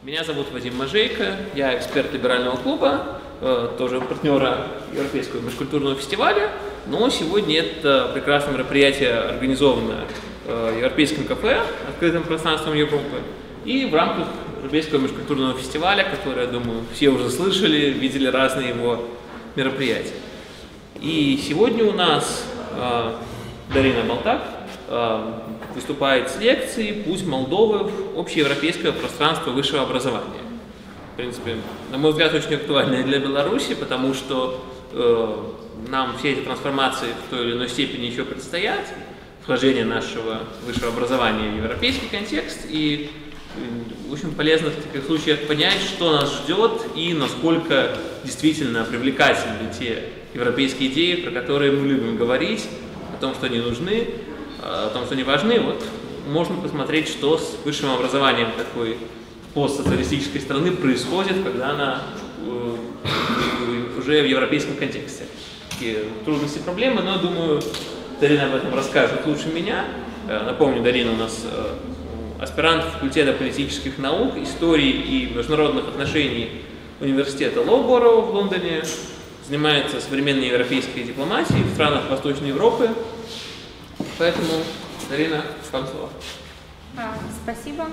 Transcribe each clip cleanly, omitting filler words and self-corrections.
Меня зовут Вадим Можейко, я эксперт либерального клуба, тоже партнера Европейского межкультурного фестиваля, но сегодня это прекрасное мероприятие организовано Европейским кафе, открытым пространством Европы, и в рамках Европейского межкультурного фестиваля, который, я думаю, все уже слышали, видели разные его мероприятия. И сегодня у нас Дарина Балтак выступает с лекцией «Путь Молдовы в общеевропейское пространство высшего образования». В принципе, на мой взгляд, очень актуально для Беларуси, потому что нам все эти трансформации в той или иной степени еще предстоят, вхождение нашего высшего образования в европейский контекст, и очень полезно в таких случаях понять, что нас ждет и насколько действительно привлекательны те европейские идеи, про которые мы любим говорить, о том, что они нужны, о том, что они важны. Вот можно посмотреть, что с высшим образованием такой постсоциалистической страны происходит, когда она уже в европейском контексте. Такие трудности, проблемы, но, думаю, Дарина об этом расскажет лучше меня. Напомню, Дарина у нас аспирант факультета политических наук, истории и международных отношений университета Лоу-Борроу в Лондоне, занимается современной европейской дипломатией в странах Восточной Европы. Поэтому, Дарина, вам слово. Спасибо.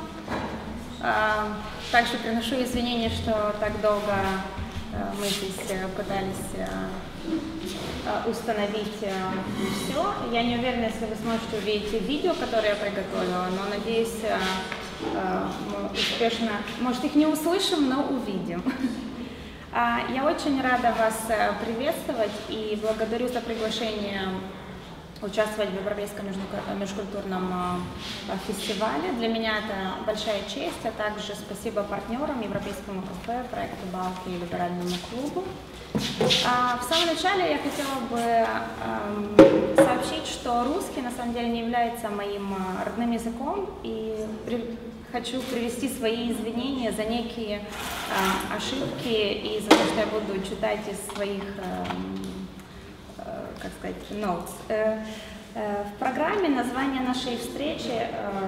Также приношу извинения, что так долго мы здесь пытались установить все. Я не уверена, если вы сможете увидеть видео, которое я приготовила, но надеюсь, мы успешно, может, их не услышим, но увидим. Я очень рада вас приветствовать и благодарю за приглашение участвовать в Европейском межкультурном фестивале. Для меня это большая честь, а также спасибо партнерам, Европейскому кафе, проекту Балки и Либеральному клубу. В самом начале я хотела бы сообщить, что русский на самом деле не является моим родным языком, и хочу привести свои извинения за некие ошибки и за то, что я буду читать из своих как сказать, notes. В программе название нашей встречи,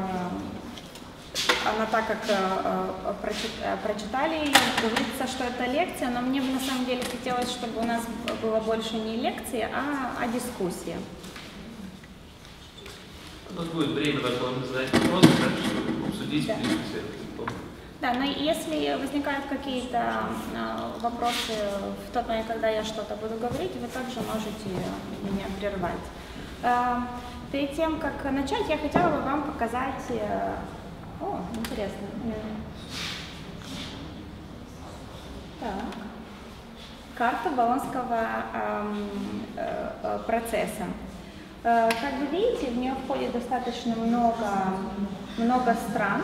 она так как прочитали, говорится, что это лекция, но мне бы на самом деле хотелось, чтобы у нас было больше не лекции, а дискуссия. У нас будет время, потом задать вопросы, чтобы обсудить дискуссию. Да, но если возникают какие-то вопросы в тот момент, когда я что-то буду говорить, вы также можете меня прервать. Перед тем, как начать, я хотела бы вам показать... О, интересно. Так. Карту Болонского процесса. Как вы видите, в нее входит достаточно много стран.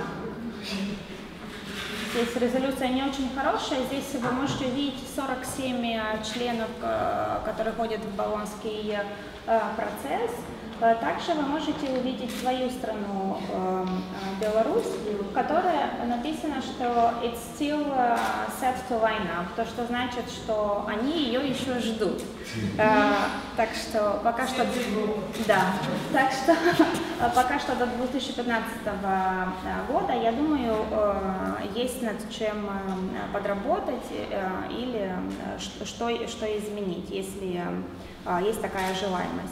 Здесь резолюция не очень хорошая, здесь вы можете увидеть 47 членов, которые ходят в Болонский процесс. Также вы можете увидеть свою страну, Беларусь, в которой написано, что it's still set to line up, то, что значит, что они ее еще ждут. Так что пока что, да, так что пока что до 2015 года, я думаю, есть над чем подработать или что изменить, если есть такая желаемость.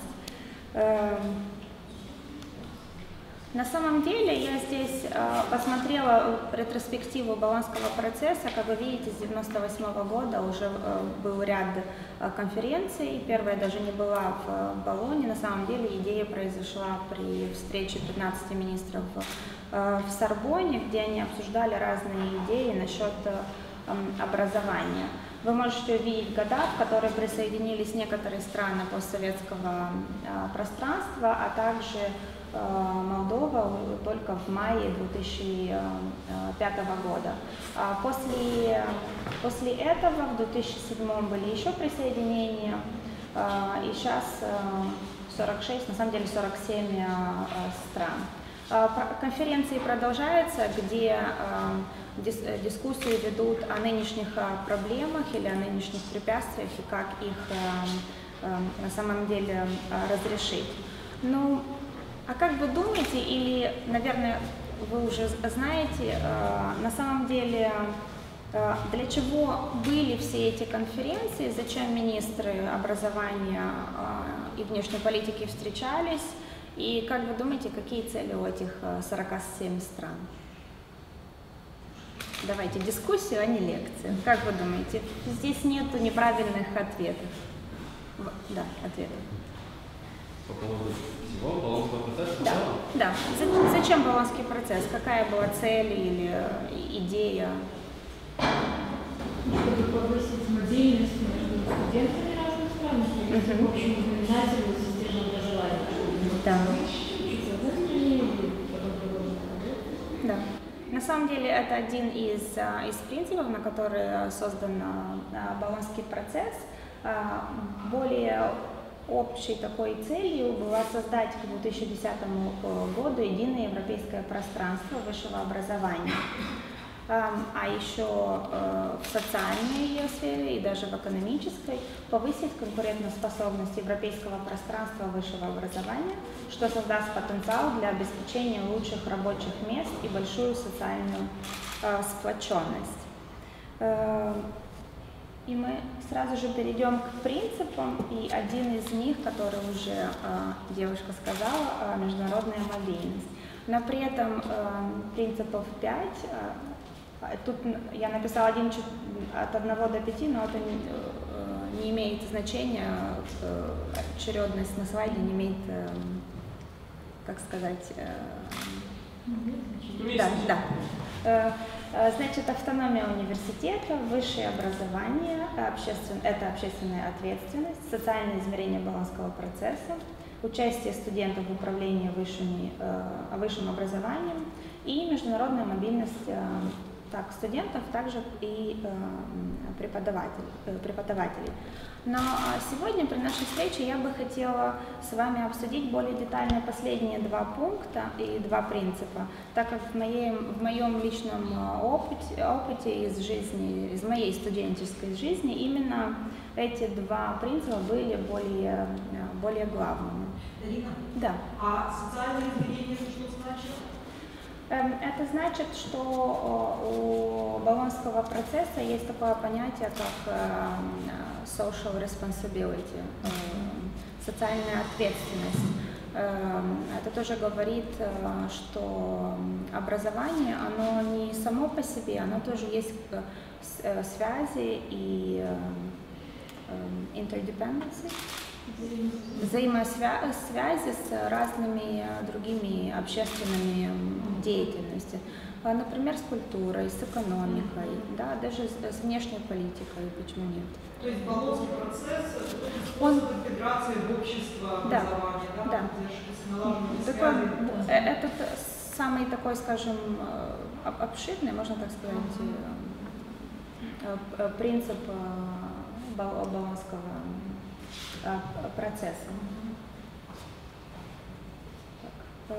На самом деле я здесь посмотрела ретроспективу Болонского процесса. Как вы видите, с 1998 года уже был ряд конференций. Первая даже не была в Болоне. На самом деле идея произошла при встрече 15 министров в Сорбонне, где они обсуждали разные идеи насчет образования. Вы можете увидеть года, в которые присоединились некоторые страны постсоветского пространства, а также Молдова только в мае 2005 года. После этого в 2007 были еще присоединения, и сейчас 46, на самом деле 47 стран. Конференции продолжаются, где дискуссии ведут о нынешних проблемах или о нынешних препятствиях и как их на самом деле разрешить. Ну, а как вы думаете, или, наверное, вы уже знаете, на самом деле, для чего были все эти конференции, зачем министры образования и внешней политики встречались, и как вы думаете, какие цели у этих 47 стран? Давайте дискуссию, а не лекцию. Как вы думаете? Здесь нет неправильных ответов. Да, ответов. По поводу всего Болонского процесса? Да, да. Зачем Болонский процесс? Какая была цель или идея? Чтобы повысить мобильность между студентами разных стран, чтобы в общем знаменателю системы образования. Да. Учиться в одной стране и потом продолжить. Да. На самом деле это один из принципов, на который создан Болонский процесс. Более общей такой целью была создать к 2010 году единое европейское пространство высшего образования. А еще в социальной сфере и даже в экономической повысить конкурентоспособность европейского пространства высшего образования, что создаст потенциал для обеспечения лучших рабочих мест и большую социальную сплоченность. И мы сразу же перейдем к принципам, и один из них, который уже девушка сказала, международная мобильность. Но при этом принципов 5. Тут я написала от 1 до 5, но это не имеет значения, очередность на слайде не имеет, как сказать, да. Значит, автономия университета, высшее образование, это общественная ответственность, социальное измерение Болонского процесса, участие студентов в управлении высшим образованием и международная мобильность как студентов, также и преподавателей. Но сегодня при нашей встрече я бы хотела с вами обсудить более детально последние 2 пункта и 2 принципа, так как в моем личном опыте из жизни, из моей студенческой жизни, именно эти 2 принципа были более главными. Ирина? Да. А социальное измерение это что значит? Это значит, что у Болонского процесса есть такое понятие, как social responsibility, социальная ответственность. Это тоже говорит, что образование, оно не само по себе, оно тоже есть связи и interdependency, взаимосвязи с разными другими общественными деятельностями, например, с культурой, с экономикой, да, даже с внешней политикой, почему нет. То есть Болонский процесс – это способ интеграции в общество образования, да? Этот самый такой, скажем, обширный, можно так сказать, принцип Болонского процесса. Так.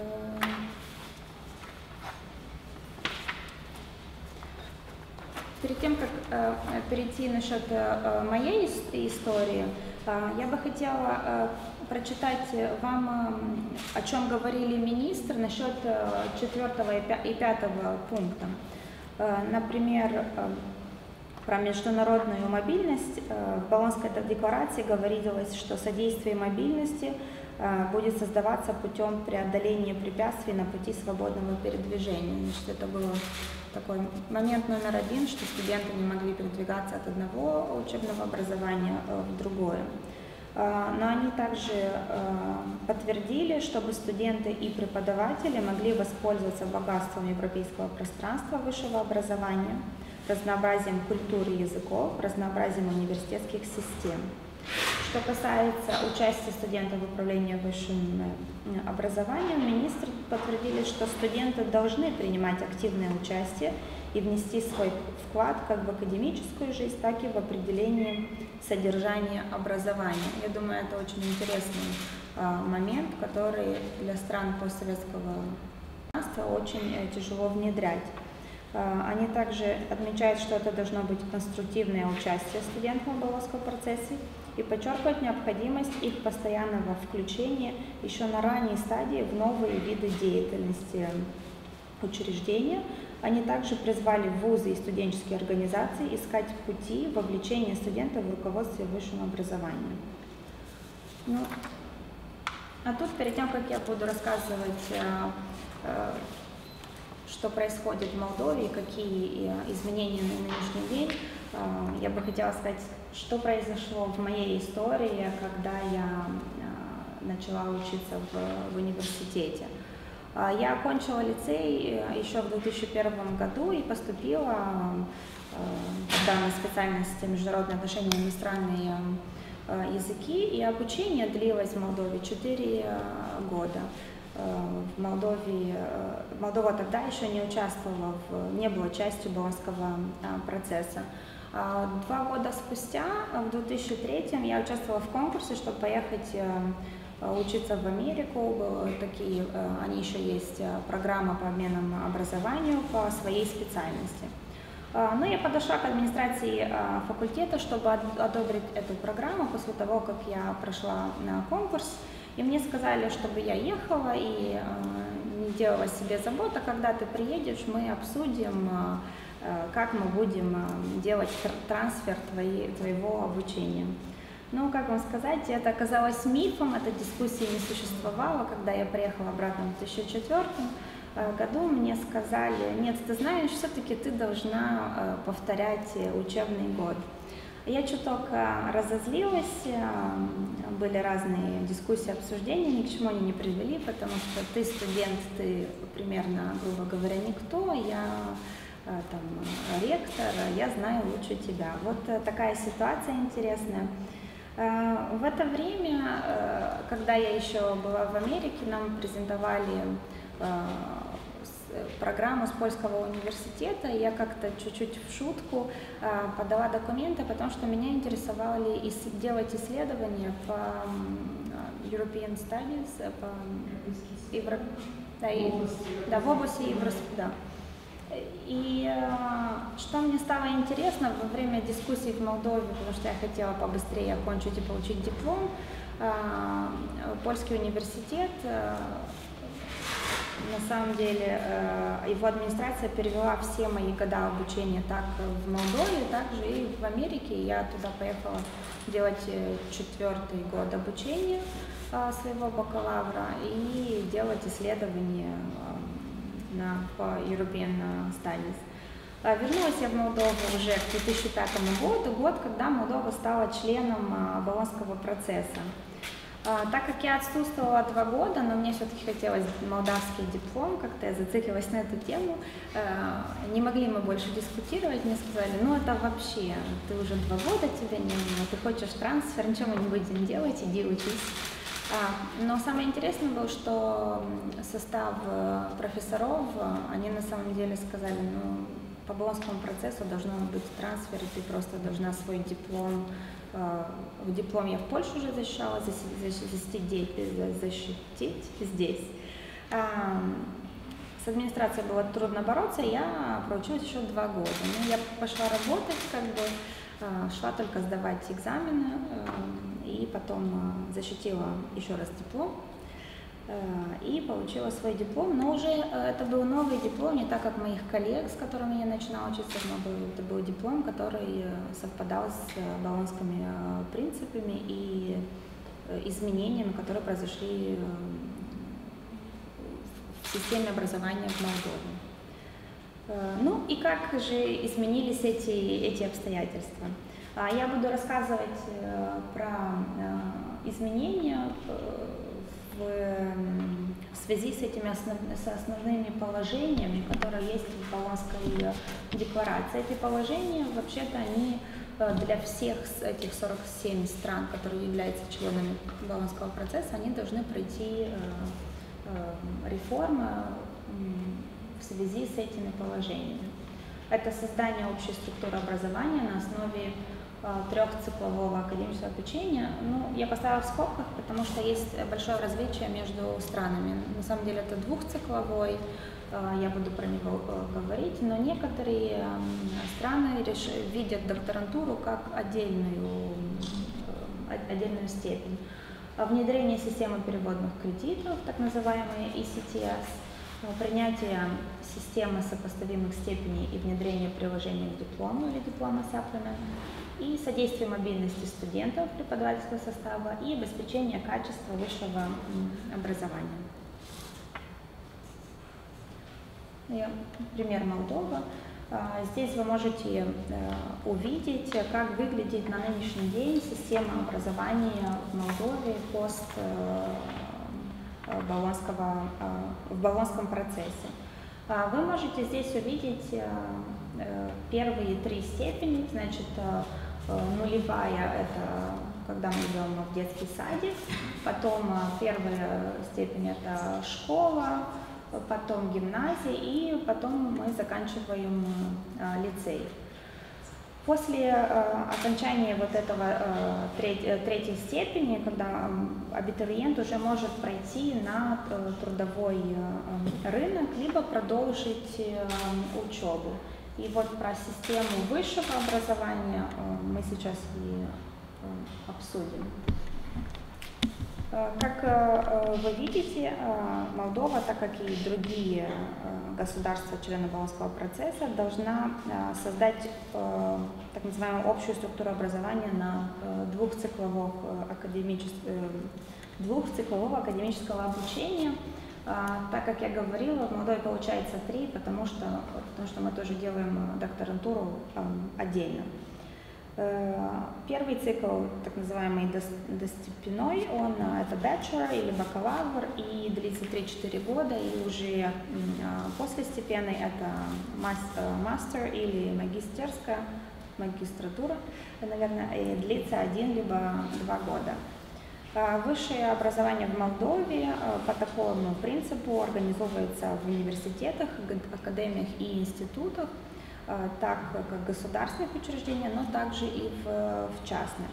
Перед тем, как перейти насчет моей истории, я бы хотела прочитать вам, о чем говорили министры насчет 4 и 5 пункта. Например, про международную мобильность в Болонской декларации говорилось, что содействие мобильности будет создаваться путем преодоления препятствий на пути свободного передвижения. Значит, это был такой момент номер 1, что студенты не могли передвигаться от одного учебного образования в другое. Но они также подтвердили, чтобы студенты и преподаватели могли воспользоваться богатством европейского пространства высшего образования, разнообразием культур и языков, разнообразием университетских систем. Что касается участия студентов в управлении высшим образованием, министры подтвердили, что студенты должны принимать активное участие и внести свой вклад как в академическую жизнь, так и в определение содержания образования. Я думаю, это очень интересный момент, который для стран постсоветского пространства очень тяжело внедрять. Они также отмечают, что это должно быть конструктивное участие студентов в Болонском процессе и подчеркивают необходимость их постоянного включения еще на ранней стадии в новые виды деятельности учреждения. Они также призвали вузы и студенческие организации искать пути вовлечения студентов в руководстве высшим образованием. Ну, а тут, перед тем, как я буду рассказывать, что происходит в Молдове, какие изменения на нынешний день, я бы хотела сказать, что произошло в моей истории, когда я начала учиться в университете. Я окончила лицей еще в 2001 году и поступила тогда на специальность международные отношения и иностранные языки, и обучение длилось в Молдове 4 года. В Молдова тогда еще не участвовала, не была частью Болонского процесса. 2 года спустя, в 2003, я участвовала в конкурсе, чтобы поехать учиться в Америку. Такие, они еще есть, программа по обменам образованию по своей специальности. Но я подошла к администрации факультета, чтобы одобрить эту программу после того, как я прошла на конкурс. И мне сказали, чтобы я ехала и не делала себе забот, а когда ты приедешь, мы обсудим, как мы будем делать трансфер твоего обучения. Ну, как вам сказать, это оказалось мифом, этой дискуссии не существовало. Когда я приехала обратно в 2004 году, мне сказали: нет, ты знаешь, все-таки ты должна повторять учебный год. Я чуток разозлилась, были разные дискуссии, обсуждения, ни к чему они не привели, потому что ты студент, ты примерно, грубо говоря, никто, я там ректор, я знаю лучше тебя. Вот такая ситуация интересная. В это время, когда я еще была в Америке, нам презентовали программу с польского университета, и я как-то чуть-чуть в шутку подала документы, потому что меня интересовали делать исследования по European Studies, в области Евросоюза. И что мне стало интересно во время дискуссий в Молдове, потому что я хотела побыстрее окончить и получить диплом, польский университет, на самом деле, его администрация перевела все мои года обучения так в Молдове, так же и в Америке. Я туда поехала делать 4-й год обучения своего бакалавра и делать исследования по European Studies. Вернулась я в Молдову уже к 2005 году, год, когда Молдова стала членом Болонского процесса. Так как я отсутствовала 2 года, но мне все-таки хотелось молдавский диплом, как-то я зациклилась на эту тему, не могли мы больше дискутировать, мне сказали: ну это вообще, ты уже 2 года, тебя не было, ты хочешь трансфер, ничего мы не будем делать, иди учись. Но самое интересное было, что состав профессоров, они на самом деле сказали: ну, по Болонскому процессу должно быть трансфер, и ты просто должна свой диплом, диплом я в Польше уже защищала, защитить здесь. С администрацией было трудно бороться, я проучилась еще 2 года. Но я пошла работать, как бы шла только сдавать экзамены, и потом защитила еще раз диплом и получила свой диплом, но уже это был новый диплом, не так как моих коллег, с которыми я начинала учиться, но это был диплом, который совпадал с болонскими принципами и изменениями, которые произошли в системе образования в Молдове. Ну и как же изменились эти обстоятельства? Я буду рассказывать про изменения в связи с этими основными положениями, которые есть в Болонской декларации. Эти положения, вообще-то, они для всех этих 47 стран, которые являются членами Болонского процесса, они должны пройти реформы в связи с этими положениями. Это создание общей структуры образования на основе 3-циклового академического обучения. Ну, я поставила в скобках, потому что есть большое различие между странами. На самом деле это 2-цикловой, я буду про него говорить, но некоторые страны видят докторантуру как отдельную степень. Внедрение системы переводных кредитов, так называемые ECTS, принятие системы сопоставимых степеней и внедрение приложений к диплому или диплома Supplement, и содействие мобильности студентов преподавательского состава и обеспечение качества высшего образования. Пример Молдова. Здесь вы можете увидеть, как выглядит на нынешний день система образования в Молдове в болонском процессе. Вы можете здесь увидеть первые 3 степени, значит, нулевая – это когда мы идем в детский садик, потом первая степень – это школа, потом гимназия, и потом мы заканчиваем лицей. После окончания вот этого третьей степени, когда абитуриент уже может пройти на трудовой рынок, либо продолжить учебу. И вот про систему высшего образования мы сейчас и обсудим. Как вы видите, Молдова, так как и другие государства, члены Болонского процесса, должна создать так называемую общую структуру образования на двухциклового академического обучения. Так как я говорила, в Молдове получается 3, потому что мы тоже делаем докторантуру отдельно. Первый цикл, так называемый достепенной, это bachelor или бакалавр, и длится 3-4 года, и уже послестепенный это мастер или магистратура, наверное, и длится 1 либо 2 года. Высшее образование в Молдове по такому принципу организовывается в университетах, академиях и институтах, так как государственных учреждений, но также и в частных.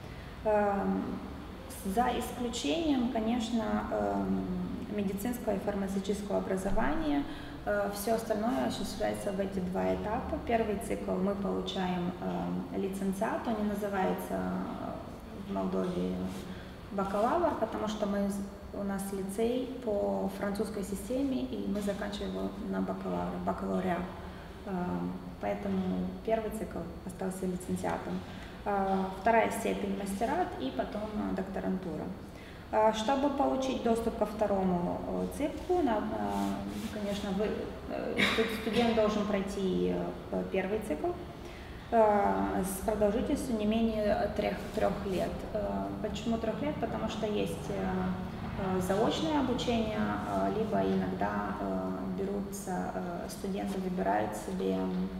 За исключением, конечно, медицинского и фармацевтического образования, все остальное осуществляется в эти 2 этапа. Первый цикл мы получаем лицензиат, он не называется в Молдове бакалавр, потому что у нас лицей по французской системе, и мы заканчиваем его на бакалавриат. Поэтому первый цикл остался лицензиатом. Вторая степень мастерат и потом докторантура. Чтобы получить доступ ко второму циклу, конечно, студент должен пройти первый цикл с продолжительностью не менее 3 лет. Почему 3 лет? Потому что есть заочное обучение, либо иногда студенты выбирают себе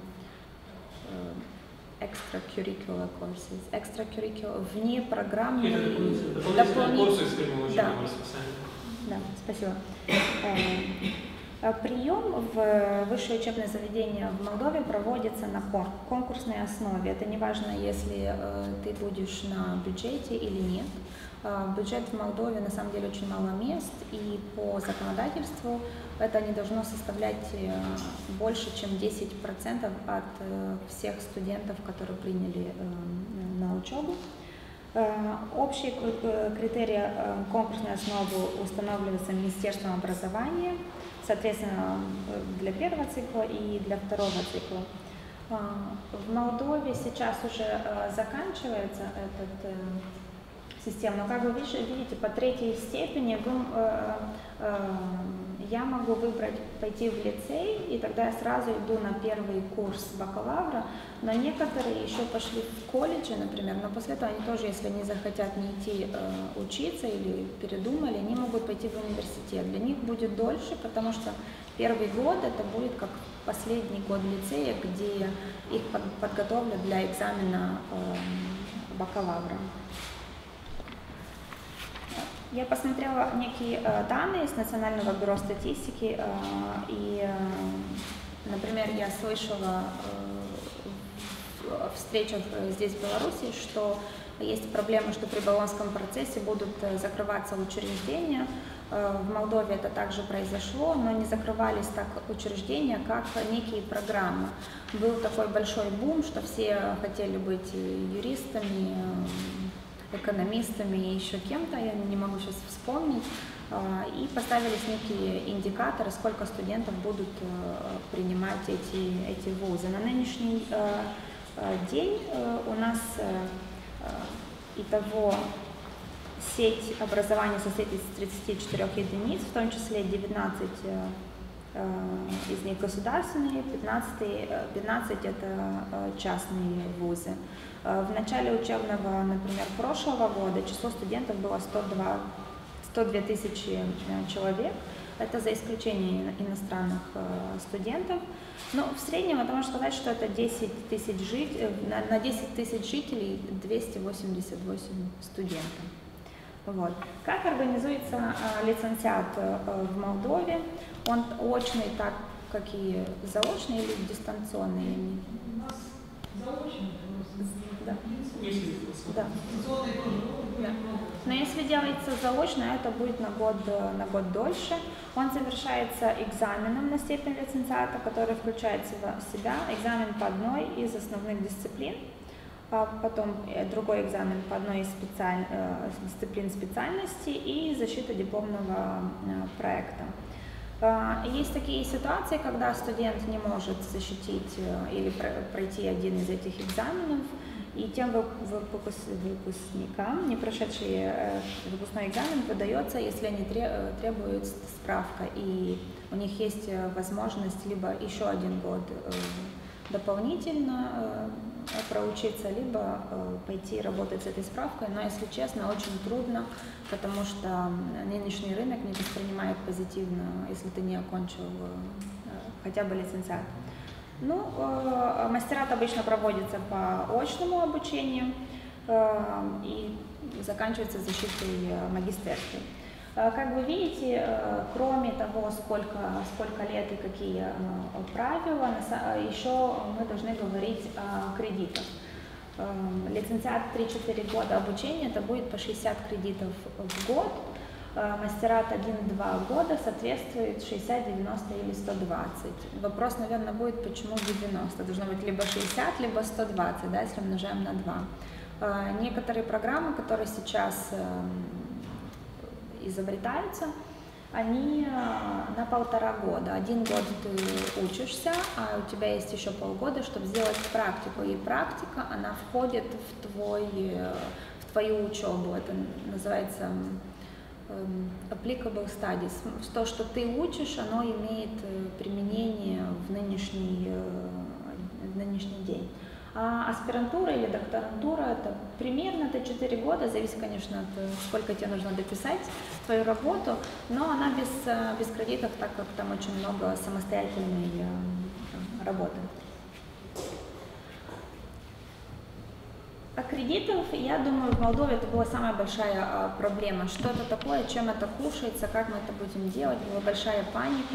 extracurricular courses, внепрограммные дополнительные. Да, спасибо. Прием в высшее учебное заведение в Молдове проводится на конкурсной основе. Это не важно, если ты будешь на бюджете или нет. Бюджет в Молдове на самом деле очень мало мест, и по законодательству это не должно составлять больше, чем 10% от всех студентов, которые приняли на учебу. Общие критерии конкурсной основы устанавливаются Министерством образования, соответственно, для первого цикла и для второго цикла. В Молдове сейчас уже заканчивается эта система, но как вы видите, по 3-й степени я могу выбрать пойти в лицей, и тогда я сразу иду на первый курс бакалавра, но некоторые еще пошли в колледже, например, но после этого они тоже, если они захотят не идти учиться или передумали, они могут пойти в университет. Для них будет дольше, потому что первый год это будет как последний год лицея, где их подготовят для экзамена бакалавра. Я посмотрела некие данные с Национального бюро статистики, и, например, я слышала в встречах здесь, в Беларуси, что есть проблема, что при Болонском процессе будут закрываться учреждения. В Молдове это также произошло, но не закрывались так учреждения, как некие программы. Был такой большой бум, что все хотели быть юристами, экономистами и еще кем-то, я не могу сейчас вспомнить, и поставились некие индикаторы, сколько студентов будут принимать эти вузы. На нынешний день у нас итого сеть образования состоит из 34 единиц, в том числе 19 из них государственные, 15 это частные вузы. В начале учебного, например, прошлого года число студентов было 102 тысячи человек, это за исключением иностранных студентов. Но в среднем это можно сказать, что это 10 тысяч на 10 тысяч жителей 288 студентов. Вот. Как организуется лицензиат в Молдове? Он очный, так как и заочный, или дистанционный? У нас заочный. Да. Да. Да. Но если делается заочно, это будет на год дольше. Он завершается экзаменом на степень лицензиата, который включает в себя экзамен по одной из основных дисциплин, потом другой экзамен по одной из дисциплин специальности и защита дипломного проекта. Есть такие ситуации, когда студент не может защитить или пройти один из этих экзаменов, и тем выпускникам, не прошедшие выпускной экзамен, выдается, если они требуют справка, и у них есть возможность либо еще один год дополнительно проучиться, либо пойти работать с этой справкой, но, если честно, очень трудно, потому что нынешний рынок не воспринимает позитивно, если ты не окончил хотя бы лицензиат. Ну, мастерат обычно проводится по очному обучению и заканчивается защитой магистерской. Как вы видите, кроме того, сколько лет и какие правила, еще мы должны говорить о кредитах. Лицензиат 3-4 года обучения, это будет по 60 кредитов в год. Мастерат 1-2 года соответствует 60, 90 или 120. Вопрос, наверное, будет, почему 90? Должно быть либо 60, либо 120, да, если умножаем на 2. Некоторые программы, которые сейчас изобретаются, они на 1,5 года. 1 год ты учишься, а у тебя есть еще полгода, чтобы сделать практику. И практика, она входит в твою учебу. Это называется applicable studies. То, что ты учишь, оно имеет применение в нынешний день. А аспирантура или докторантура — это примерно 4 года, зависит, конечно, от сколько тебе нужно дописать твою работу, но она без кредитов, так как там очень много самостоятельной работы. А кредитов, я думаю, в Молдове это была самая большая проблема. Что это такое, чем это кушается, как мы это будем делать, была большая паника.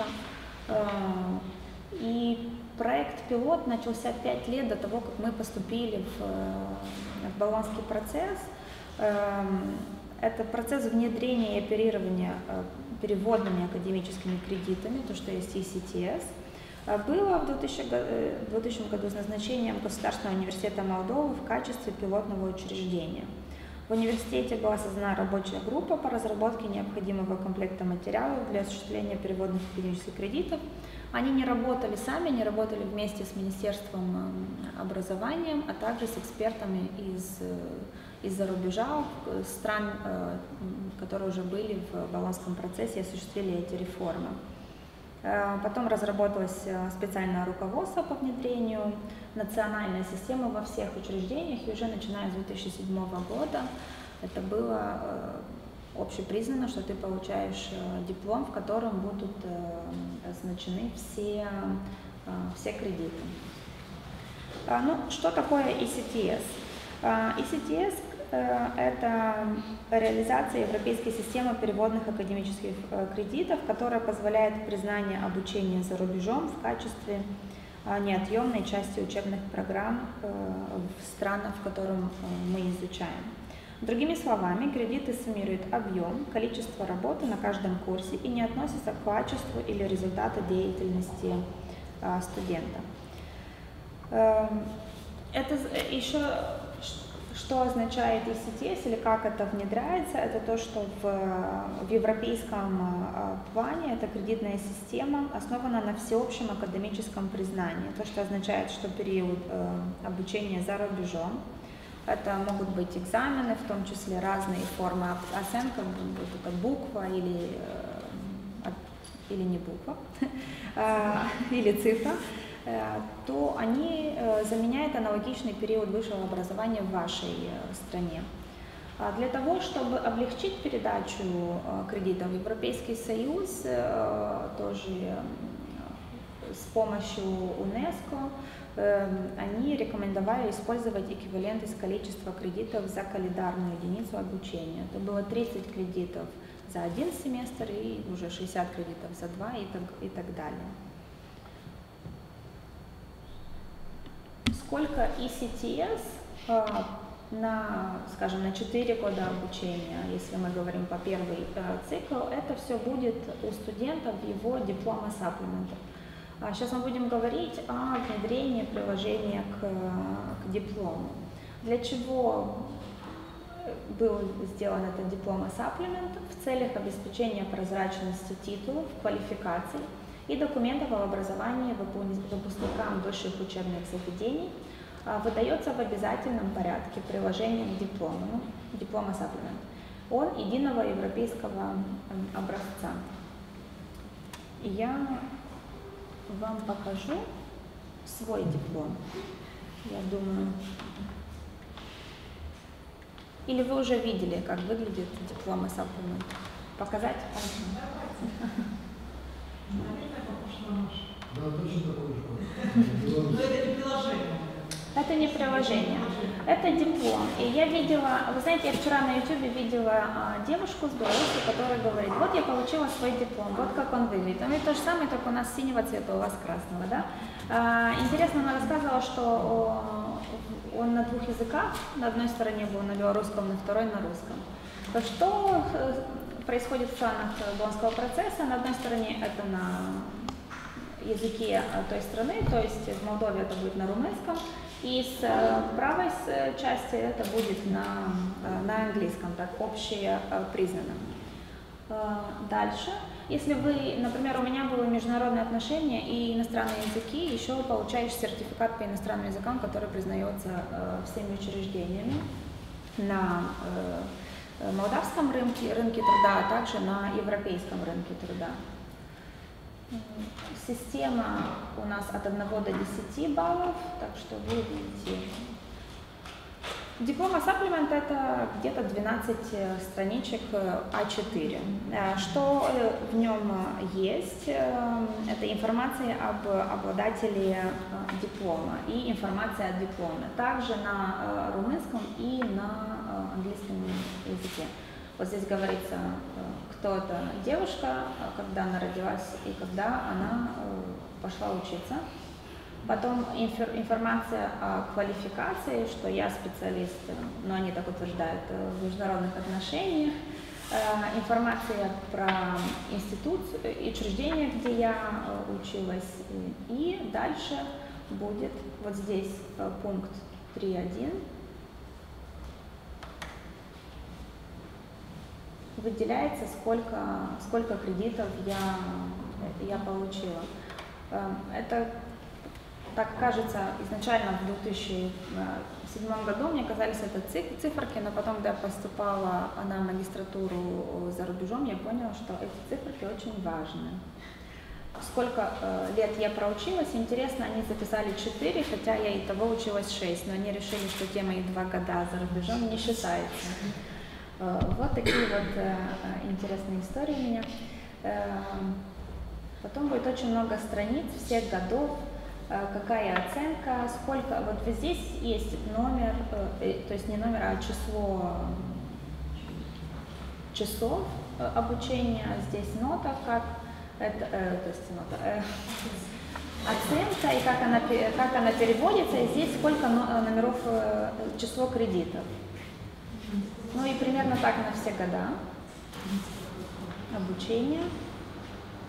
И проект «Пилот» начался 5 лет до того, как мы поступили в Болонский процесс. Это процесс внедрения и оперирования переводными академическими кредитами, то, что есть ECTS. Было в 2000 году с назначением Государственного университета Молдовы в качестве пилотного учреждения. В университете была создана рабочая группа по разработке необходимого комплекта материалов для осуществления переводных академических кредитов. Они не работали сами, не работали вместе с Министерством образования, а также с экспертами из-за рубежа, стран, которые уже были в Болонском процессе и осуществили эти реформы. Потом разработалось специальное руководство по внедрению национальной системы во всех учреждениях, и уже начиная с 2007 года это было общепризнано, что ты получаешь диплом, в котором будут значены все кредиты. Ну, что такое ECTS? ECTS – это реализация европейской системы переводных академических кредитов, которая позволяет признание обучения за рубежом в качестве неотъемной части учебных программ в странах, в котором мы изучаем. Другими словами, кредиты суммируют объем, количество работы на каждом курсе и не относятся к качеству или результату деятельности студента. Это еще, Что означает ECTS или как это внедряется? Это то, что в европейском плане эта кредитная система основана на всеобщем академическом признании. То, что означает, что период обучения за рубежом, это могут быть экзамены, в том числе разные формы оценки, будь это буква или не буква, или цифра, то они заменяют аналогичный период высшего образования в вашей стране. Для того, чтобы облегчить передачу кредитов, Европейский Союз тоже с помощью ЮНЕСКО они рекомендовали использовать эквивалент из количества кредитов за календарную единицу обучения. Это было 30 кредитов за один семестр и уже 60 кредитов за 2 и так далее. Сколько ECTS скажем, на 4 года обучения, если мы говорим по первый цикл, это все будет у студентов в его диплома supplement. Сейчас мы будем говорить о внедрении приложения к диплому. Для чего был сделан этот диплома supplement? В целях обеспечения прозрачности титулов, квалификаций и документов об образовании выпускникам высших учебных заведений выдается в обязательном порядке приложение к диплому, диплома supplement. Он единого европейского образца. И я вам покажу свой диплом. Я думаю, или вы уже видели, как выглядит диплом supplement? Показать? Это не приложение. Это не приложение, это диплом. И я видела, вы знаете, я вчера на YouTube видела девушку с Беларуси, которая говорит, вот я получила свой диплом, вот как он выглядит. Он ведь то же самое, только у нас синего цвета, у вас красного, да? Интересно, она рассказывала, что он на 2 языках, на одной стороне был на белорусском, на второй на русском. То что происходит в странах Болонского процесса? На одной стороне это на языке той страны, то есть в Молдове это будет на румынском, и с правой части это будет на английском, так общепризнанно. Дальше, если вы, например, у меня было международные отношения и иностранные языки, еще получаешь сертификат по иностранным языкам, который признается всеми учреждениями на молдавском рынке труда, а также на европейском рынке труда. Система у нас от 1 до 10 баллов, так что вы видите. Диплома supplement это где-то 12 страничек А4. Что в нем есть? Это информация об обладателе диплома и информация о дипломе. Также на румынском и на английском языке. Вот здесь говорится, кто эта девушка, когда она родилась и когда она пошла учиться. Потом информация о квалификации, что я специалист, но они так утверждают, в международных отношениях. Информация про институт и учреждение, где я училась. И дальше будет вот здесь пункт 3.1. Выделяется, сколько кредитов я получила. Это, так кажется, изначально в 2007 году мне казались это циферки, но потом, когда я поступала на магистратуру за рубежом, я поняла, что эти циферки очень важны. Сколько лет я проучилась, интересно, они записали 4, хотя я и того училась 6, но они решили, что те мои 2 года за рубежом не считаются. Вот такие вот интересные истории у меня. Потом будет очень много страниц всех годов, какая оценка, сколько. Вот здесь есть номер, то есть не номер, а число часов обучения. Здесь нота, как это, то есть нота, оценка и как она переводится. И здесь сколько номеров, число кредитов. Ну и примерно так на все года обучения.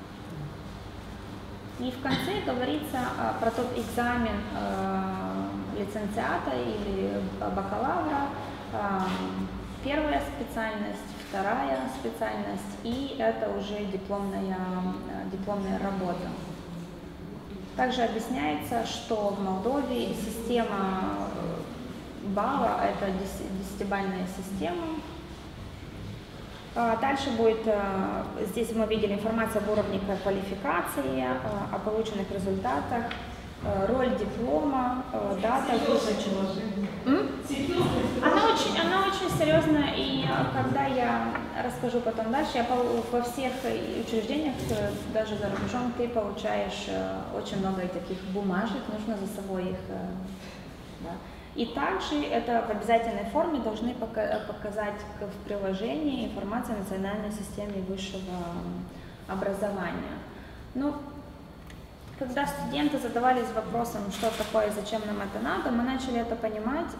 И в конце говорится про тот экзамен лицензиата или бакалавра, первая специальность, вторая специальность, и это уже дипломная работа. Также объясняется, что в Молдове система балла – это 10-бальная система. Дальше будет, здесь мы видели информацию об уровне квалификации, о полученных результатах, роль диплома, дата выдачи. Она очень серьезная, и когда я расскажу потом дальше, я во всех учреждениях, даже за рубежом, ты получаешь очень много таких бумажек, нужно за собой их. Да. И также это в обязательной форме должны показать в приложении информацию о национальной системе высшего образования. Ну, когда студенты задавались вопросом, что такое, зачем нам это надо, мы начали это понимать,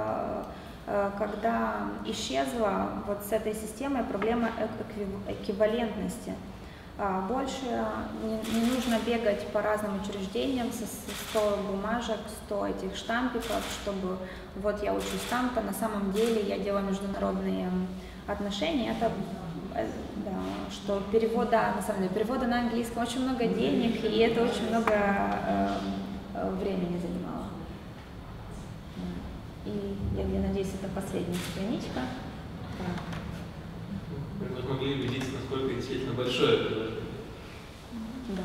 когда исчезла вот с этой системой проблема эквивалентности. Больше не нужно бегать по разным учреждениям со 100 бумажек, 100 этих штампиков, чтобы вот я учусь там-то, на самом деле я делаю международные отношения. Это, да, что перевода, на самом деле, перевода на английский очень много денег, и это очень много времени занимало. И я надеюсь, это последняя страничка. Мы смогли убедиться, насколько действительно большое предложение. Да.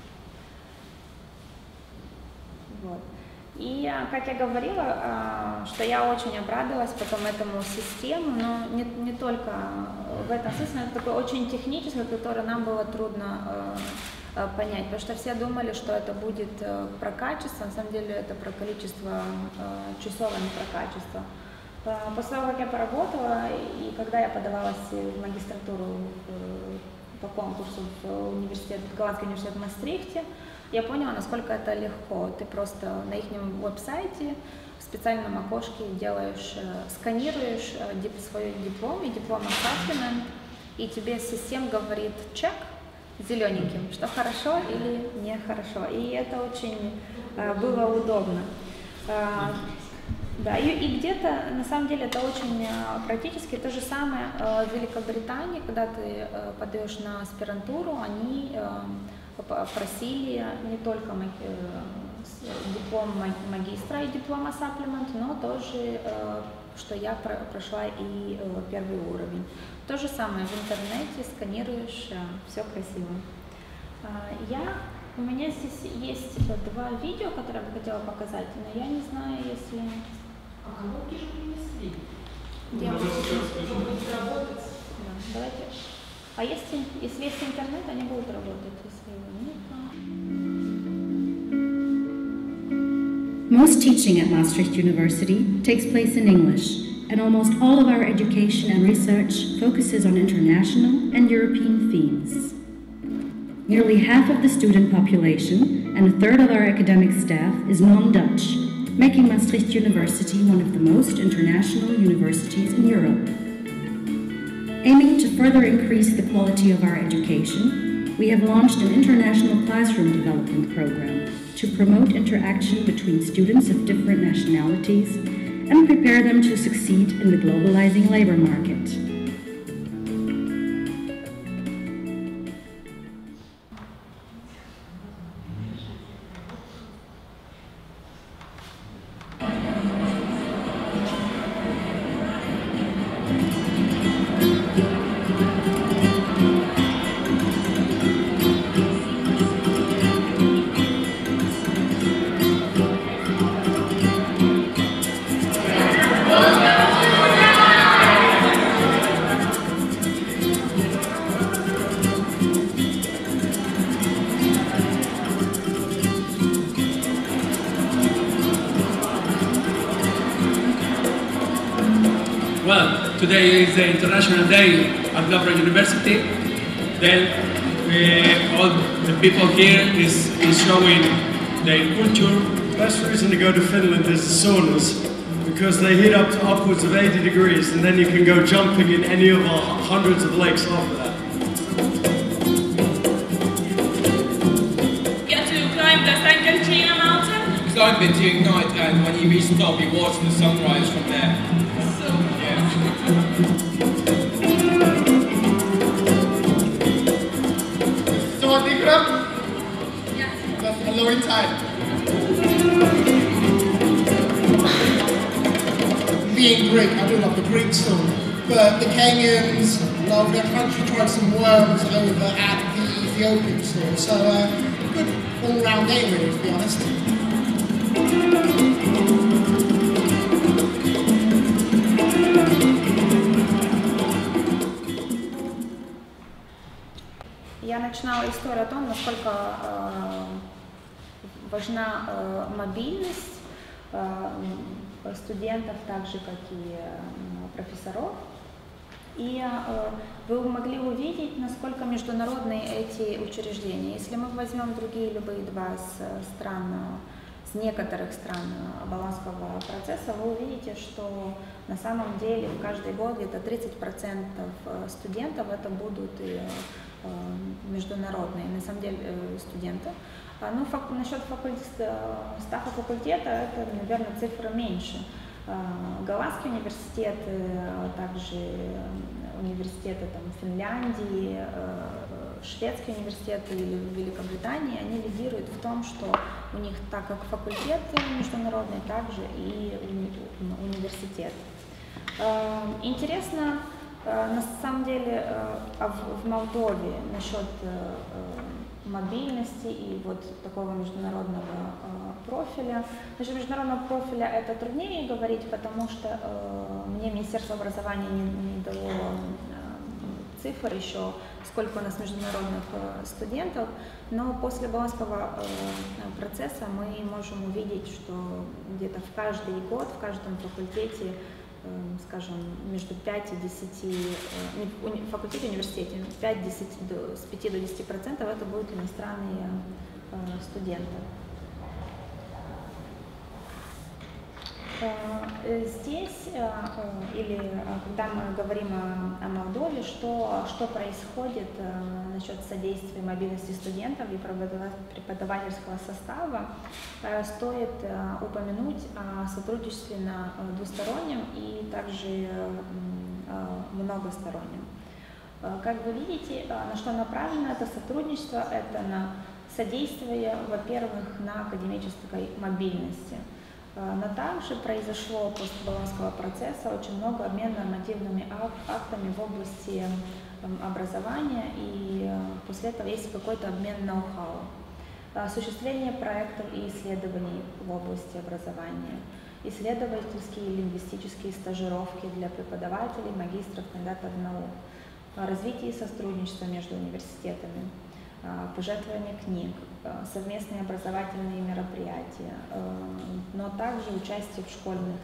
Вот. И, как я говорила, что я очень обрадовалась потом этому систему, но не только в этом смысле, это такой очень технический, который нам было трудно понять, потому что все думали, что это будет про качество, на самом деле это про количество часов, а не про качество. После того, как я поработала, и когда я подавалась в магистратуру по конкурсу в Голландский университет в Мастрихте, я поняла, насколько это легко. Ты просто на их веб-сайте в специальном окошке делаешь, сканируешь свой диплом и диплом assessment, и тебе система говорит чек зелененьким, что хорошо или нехорошо. И это очень было удобно. Да, и где-то, на самом деле, это очень практически то же самое в Великобритании, когда ты подаешь на аспирантуру, они просили не только диплом магистра и диплома supplement, но тоже, что я прошла и первый уровень. То же самое в интернете, сканируешь, все красиво. У меня здесь есть 2 видео, которые я бы хотела показать, но я не знаю, если... А коробки же принесли. Да, давайте. А если есть интернет, они будут работать, если его нет. Most teaching at Maastricht University takes place in English, and almost all of our education and research focuses on international and European themes. Nearly half of the student population and a third of our academic staff is non-Dutch, making Maastricht University one of the most international universities in Europe. Aiming to further increase the quality of our education, we have launched an international classroom development program to promote interaction between students of different nationalities and prepare them to succeed in the globalizing labor market. Well, today is the International Day at Lavra University. Then all the people here is showing their culture. Best reason to go to Finland is the saunas, because they heat up to upwards of 80 degrees, and then you can go jumping in any of our hundreds of lakes after that. Get to climb the Sankarchina mountain. It's going kind of it to ignite, and when you reach the top, you're watching the sunrise from there. Yeah. So, Nikram? Yes. That's a long time. Being Greek, I do love the Greek song, but the Kenyans love their country tried some worms over at the Ethiopian store, so good all-round game really, to be honest. Я начинала историю о том, насколько важна мобильность студентов, так же как и профессоров. И вы могли увидеть, насколько международные эти учреждения. Если мы возьмем другие любые два с некоторых стран Болонского процесса, вы увидите, что на самом деле каждый год где-то 30% студентов это будут международные, на самом деле, студенты. Ну, насчет стафа факультета, это, наверное, цифра меньше. Голландские университеты, также университеты там, Финляндии, шведские университеты или Великобритании, они лидируют в том, что у них так как факультеты международные, также и университет. Интересно, на самом деле, в Молдове насчет мобильности и вот такого международного профиля. Насчет международного профиля это труднее говорить, потому что мне Министерство образования не дало цифр еще, сколько у нас международных студентов, но после Болонского процесса мы можем увидеть, что где-то в каждый год, в каждом факультете, скажем, между 5 и 10, в факультете, университете, с 5 до 10% это будут иностранные студенты. Здесь, или когда мы говорим о Молдове, что происходит насчет содействия мобильности студентов и преподавательского состава, стоит упомянуть о сотрудничестве на двустороннем и также многостороннем. Как вы видите, на что направлено это сотрудничество? Это на содействие, во-первых, на академической мобильности. Но также произошло после Болонского процесса очень много обмена нормативными актами в области образования, и после этого есть какой-то обмен ноу-хау. Осуществление проектов и исследований в области образования, исследовательские и лингвистические стажировки для преподавателей, магистров, кандидатов наук, развитие и сотрудничество между университетами, пожертвование книг, совместные образовательные мероприятия, но также участие в школьных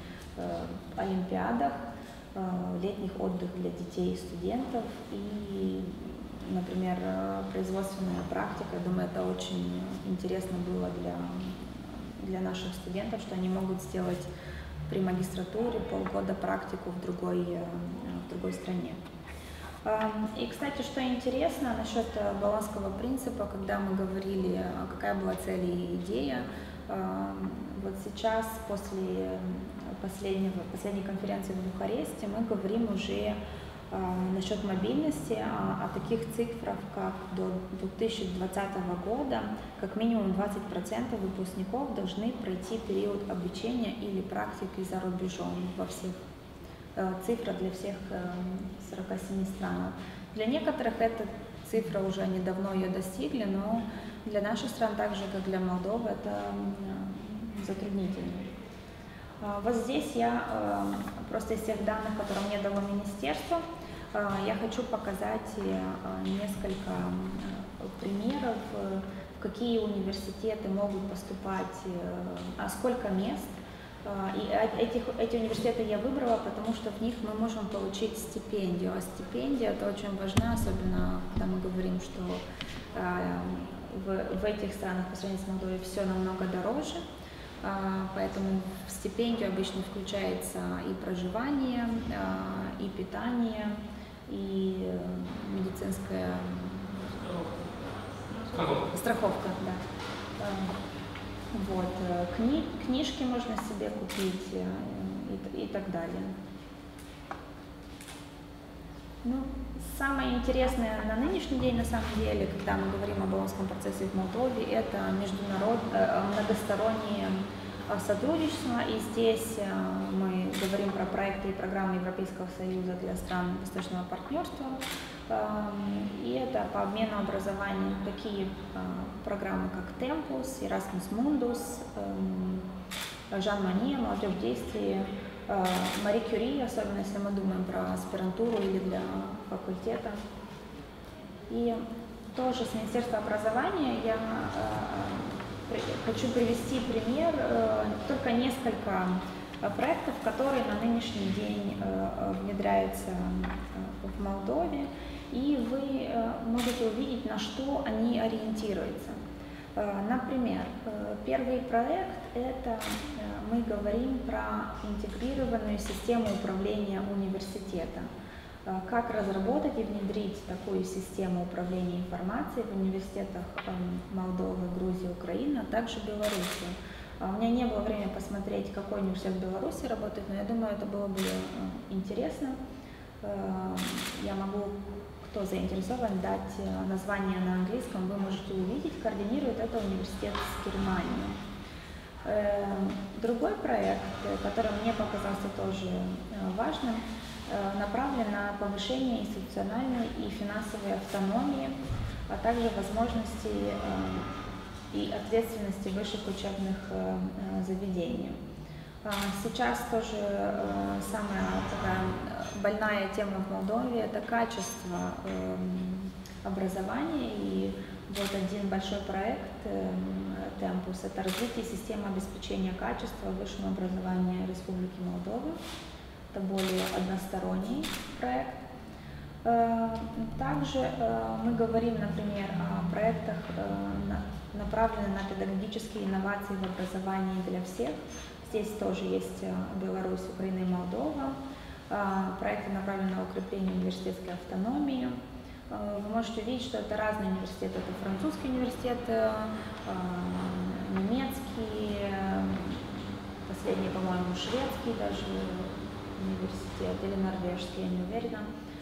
олимпиадах, летних отдых для детей и студентов и, например, производственная практика. Я думаю, это очень интересно было для наших студентов, что они могут сделать при магистратуре полгода практику в другой стране. И, кстати, что интересно насчет Болонского принципа, когда мы говорили, какая была цель и идея, вот сейчас, после последней конференции в Бухаресте, мы говорим уже насчет мобильности, о таких цифрах, как до 2020 года, как минимум 20% выпускников должны пройти период обучения или практики за рубежом во всех цифра для всех 47 стран. Для некоторых эта цифра уже они давно ее достигли, но для наших стран, так же как для Молдовы, это затруднительно. Вот здесь я просто из тех данных, которые мне дало министерство, я хочу показать несколько примеров, в какие университеты могут поступать, сколько мест. И эти университеты я выбрала, потому что в них мы можем получить стипендию. А стипендия это очень важно, особенно когда мы говорим, что в этих странах по сравнению с Молдовой все намного дороже. Поэтому в стипендию обычно включается и проживание, и питание, и медицинская страховка, да. Вот, книжки можно себе купить и так далее. Ну, самое интересное на нынешний день, на самом деле, когда мы говорим о Болонском процессе в Молдове, это многостороннее сотрудничество. И здесь мы говорим про проекты и программы Европейского Союза для стран Восточного партнерства. И это по обмену образованием такие программы, как Tempus, Erasmus Mundus, Жан Моне, Молодежь в действии, Мари Кюри, особенно если мы думаем про аспирантуру или для факультета. И тоже с Министерства образования я хочу привести пример, только несколько проектов, которые на нынешний день внедряются в Молдове, и вы можете увидеть, на что они ориентируются. Например, первый проект – это мы говорим про интегрированную систему управления университета. Как разработать и внедрить такую систему управления информацией в университетах Молдовы, Грузии, Украины, а также Беларуси. У меня не было времени посмотреть, какой университет в Беларуси работает, но я думаю, это было бы интересно. Я могу, кто заинтересован, дать название на английском, вы можете увидеть. Координирует это университет с Германией. Другой проект, который мне показался тоже важным, направлен на повышение институциональной и финансовой автономии, а также возможностей и ответственности высших учебных заведений. Сейчас тоже самая такая больная тема в Молдове – это качество образования. И вот один большой проект Tempus – это развитие системы обеспечения качества высшего образования Республики Молдова. Это более односторонний проект. Также мы говорим, например, о проектах, направленных на педагогические инновации в образовании для всех. Здесь тоже есть Беларусь, Украина и Молдова. Проекты направлены на укрепление университетской автономии. Вы можете увидеть, что это разные университеты. Это французский университет, немецкий, последний, по-моему, шведский даже университет, или норвежский, я не уверена.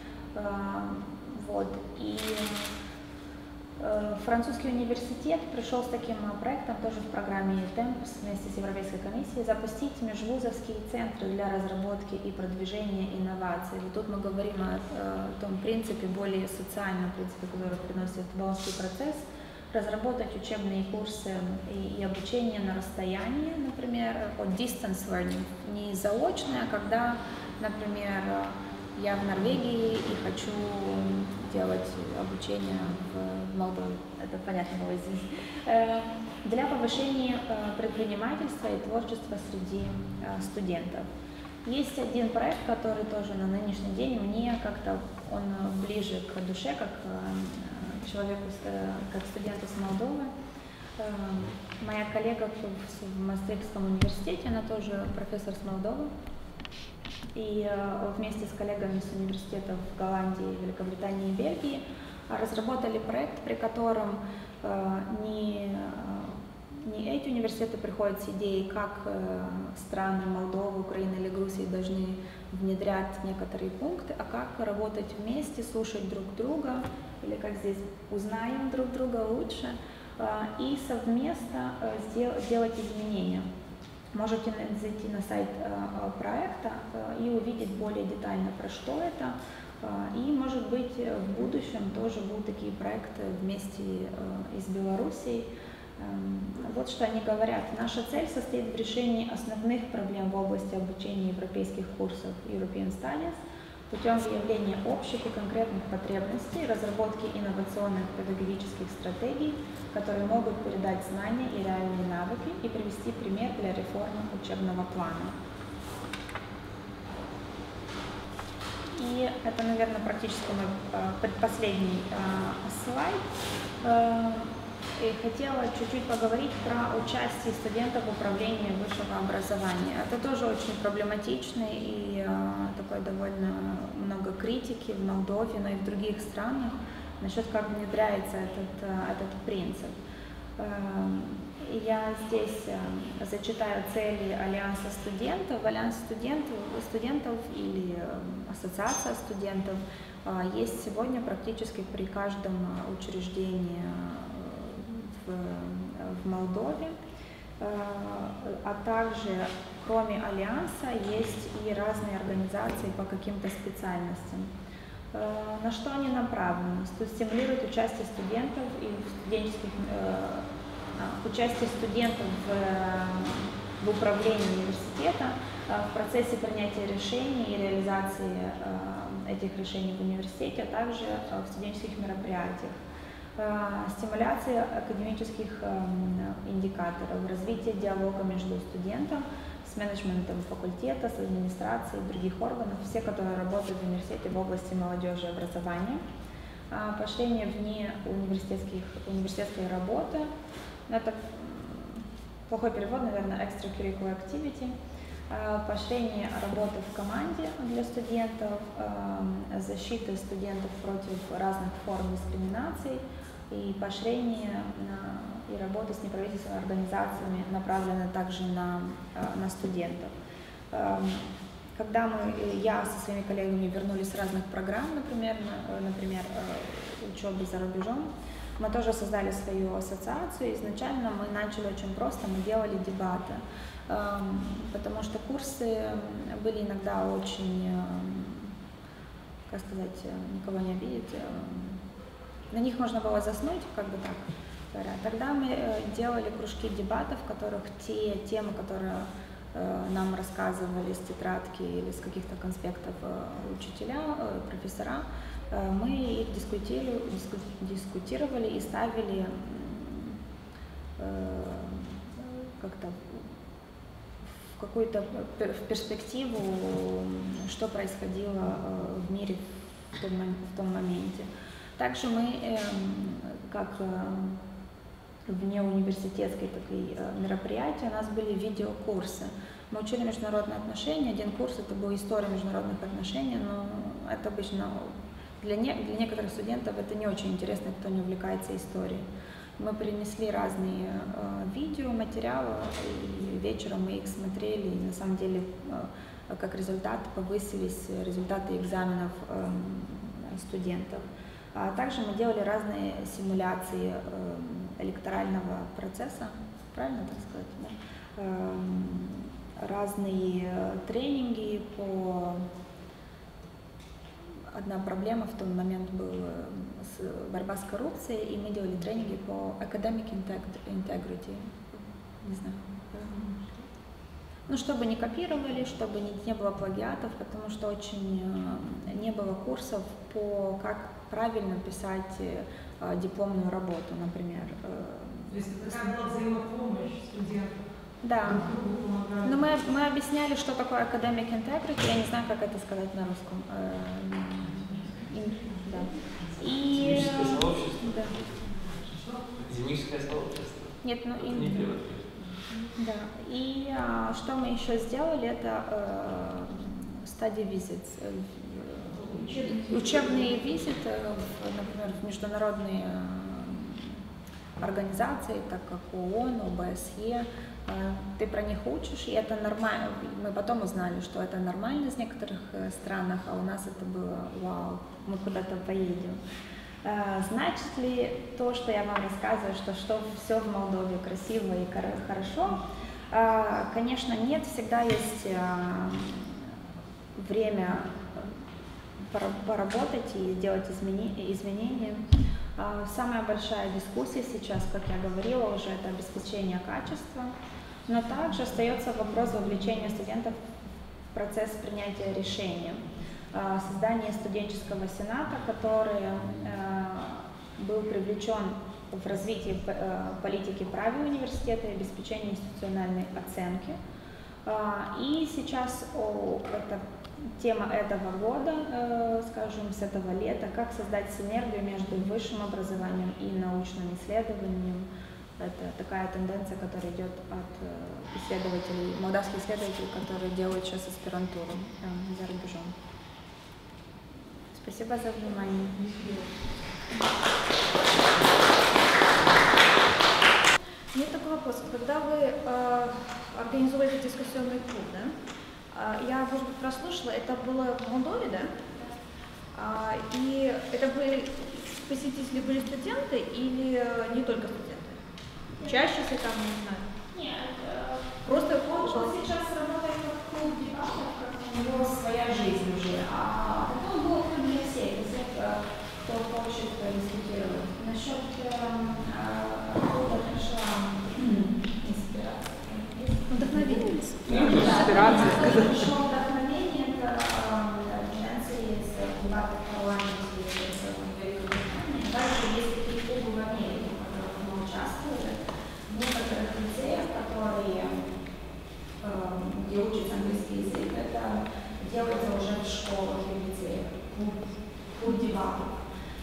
Вот. И французский университет пришел с таким проектом, тоже в программе Tempus вместе с Европейской комиссией, запустить межвузовские центры для разработки и продвижения инноваций. И тут мы говорим о том принципе, более социальном принципе, который приносит Болонский процесс, разработать учебные курсы и обучение на расстоянии, например, distance learning, не заочное, а когда, например, я в Норвегии и хочу делать обучение в Молдове. Это понятно было здесь. Для повышения предпринимательства и творчества среди студентов. Есть один проект, который тоже на нынешний день мне как-то он ближе к душе, как человеку, как студенту с Молдовы. Моя коллега в Maastrichtском университете, она тоже профессор с Молдовы. И вместе с коллегами с университетов в Голландии, Великобритании и Бельгии разработали проект, при котором не эти университеты приходят с идеей, как страны Молдовы, Украины или Грузии должны внедрять некоторые пункты, а как работать вместе, слушать друг друга, или как здесь узнаем друг друга лучше, и совместно делать изменения. Можете зайти на сайт проекта и увидеть более детально, про что это. И, может быть, в будущем тоже будут такие проекты вместе и с Белоруссией. Вот что они говорят. Наша цель состоит в решении основных проблем в области обучения европейских курсов European Studies путем выявления общих и конкретных потребностей, разработки инновационных педагогических стратегий, которые могут передать знания и реальные навыки и привести пример для реформы учебного плана. И это, наверное, практически мой предпоследний слайд. И хотела чуть-чуть поговорить про участие студентов в управлении высшего образования. Это тоже очень проблематично и такой довольно много критики в Молдове, но и в других странах насчет как внедряется этот принцип. Я здесь зачитаю цели Альянса студентов. Альянс студентов или Ассоциация студентов есть сегодня практически при каждом учреждении в Молдове. А также, кроме Альянса, есть и разные организации по каким-то специальностям. На что они направлены? Стимулируют участие студентов и участие студентов в управлении университета, в процессе принятия решений и реализации этих решений в университете, а также в студенческих мероприятиях. Стимуляция академических индикаторов, развитие диалога между студентом с менеджментом факультета, с администрацией и других органов, все, которые работают в университете в области молодежи и образования, поощрение вне университетской работы, это плохой перевод, наверное, extracurricular activity, поощрение работы в команде для студентов, защиты студентов против разных форм дискриминации и поощрение и работа с неправительственными организациями направлены также на студентов. Когда я со своими коллегами вернулись с разных программ, например, учебы за рубежом, мы тоже создали свою ассоциацию. Изначально мы начали очень просто, мы делали дебаты, потому что курсы были иногда очень, как сказать, никого не обидеть, на них можно было заснуть, как бы так говоря. Тогда мы делали кружки дебатов, в которых те темы, которые нам рассказывали с тетрадки или с каких-то конспектов учителя, профессора, мы их дискутировали и ставили как-то в какую-то перспективу, что происходило в мире в том моменте. Также мы, как вне университетской такой мероприятия, у нас были видеокурсы. Мы учили международные отношения. Один курс это был история международных отношений, но это обычно для некоторых студентов это не очень интересно, кто не увлекается историей. Мы принесли разные видеоматериалы, и вечером мы их смотрели, и на самом деле как результат повысились результаты экзаменов студентов. А также мы делали разные симуляции электорального процесса, правильно так сказать, да? Разные тренинги по... Одна проблема в тот момент была борьба с коррупцией, и мы делали тренинги по academic integrity, не знаю. Ну, чтобы не копировали, чтобы не было плагиатов, потому что очень не было курсов по как правильно писать дипломную работу, например. То есть это такая была взаимопомощь студентов? Да. Но мы объясняли, что такое academic integrity, я не знаю, как это сказать на русском. Да. Академическое сообщество? Да. Академическое сообщество? Нет, ну и... Не перевод. Да. И что мы еще сделали, это study visits. Учебные визиты, например, в международные организации, так как ООН, ОБСЕ, ты про них учишь, и это нормально. Мы потом узнали, что это нормально в некоторых странах, а у нас это было вау, мы куда-то поедем. Значит ли то, что я вам рассказываю, что все в Молдове красиво и хорошо? Конечно, нет, всегда есть время поработать и сделать изменения. Самая большая дискуссия сейчас, как я говорила уже, это обеспечение качества, но также остается вопрос вовлечения студентов в процесс принятия решений. Создание студенческого сената, который был привлечен в развитие политики правил университета и обеспечение институциональной оценки. И сейчас это тема этого года, скажем, с этого лета, как создать синергию между высшим образованием и научным исследованием. Это такая тенденция, которая идет от исследователей, молдавских исследователей, которые делают сейчас аспирантуру за рубежом. Спасибо за внимание. организовывали дискуссионный клуб, да? Я, может быть, прослушала, это было в Молдове, да? И это были посетители, были студенты или не только студенты? Учащиеся там, не знаю? Нет, просто он сейчас работает как клуб дебатов, как у него своя жизнь уже, а потом был клуб для всех, кто хочет дискутировать. Насчет клуба пришла инспирация. Вдохновение? Инспирация. Пришло вдохновение, это тенденции с дебатов в парламенте в Великобритании. Также есть такие клубы в Америке, в которых мы участвовали. В некоторых лицеях, которые, где учится английский язык, это делается уже в школах и в лицеях. Клуб дебатов.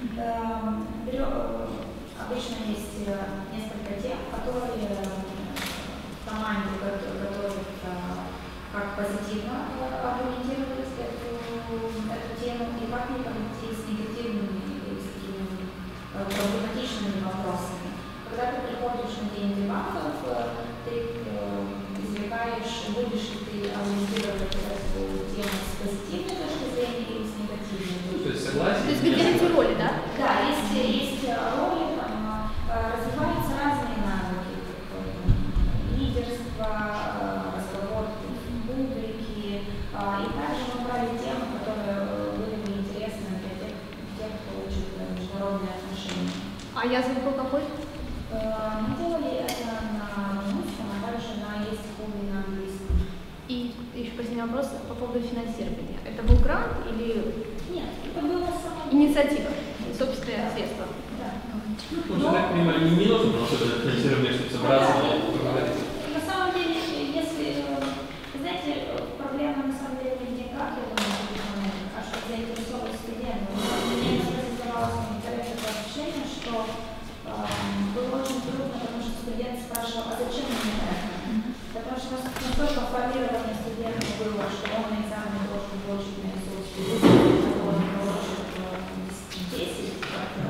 Обычно есть несколько тем, которые в команде готовят, как позитивно аргументировать эту тему и как не подойти с негативными или с такими проблематичными вопросами. Когда ты приходишь на день дебатов, ты извлекаешь, будешь ли ты аргументировать эту тему с позитивной точки зрения или с негативной. То есть согласен? То есть вы делите роли, да? Да, есть роли, там, развиваются разные навыки, лидерство, разговор в публике, и также мы брали темы, которые были бы интересны для тех, кто учит международные отношения. А язык был какой? Мы делали это на румынском, а также есть клубе на английском. И еще последний вопрос по поводу финансирования. Это был грант или... Нет, это было само... Инициатива, собственные средства. Да. Ну, я так понимаю, не нужно просто финансирование, чтобы собраться и поговорить. На самом деле, если, знаете, проблема на самом деле не в деньгах, я думаю, а что заинтересовывать студентов. Мне создавалось такое ощущение, что было очень трудно, потому что студент спрашивал, а зачем мне это? Потому что настолько формирование студентов было, что он на экзамене должен получить на языке, он получит 10,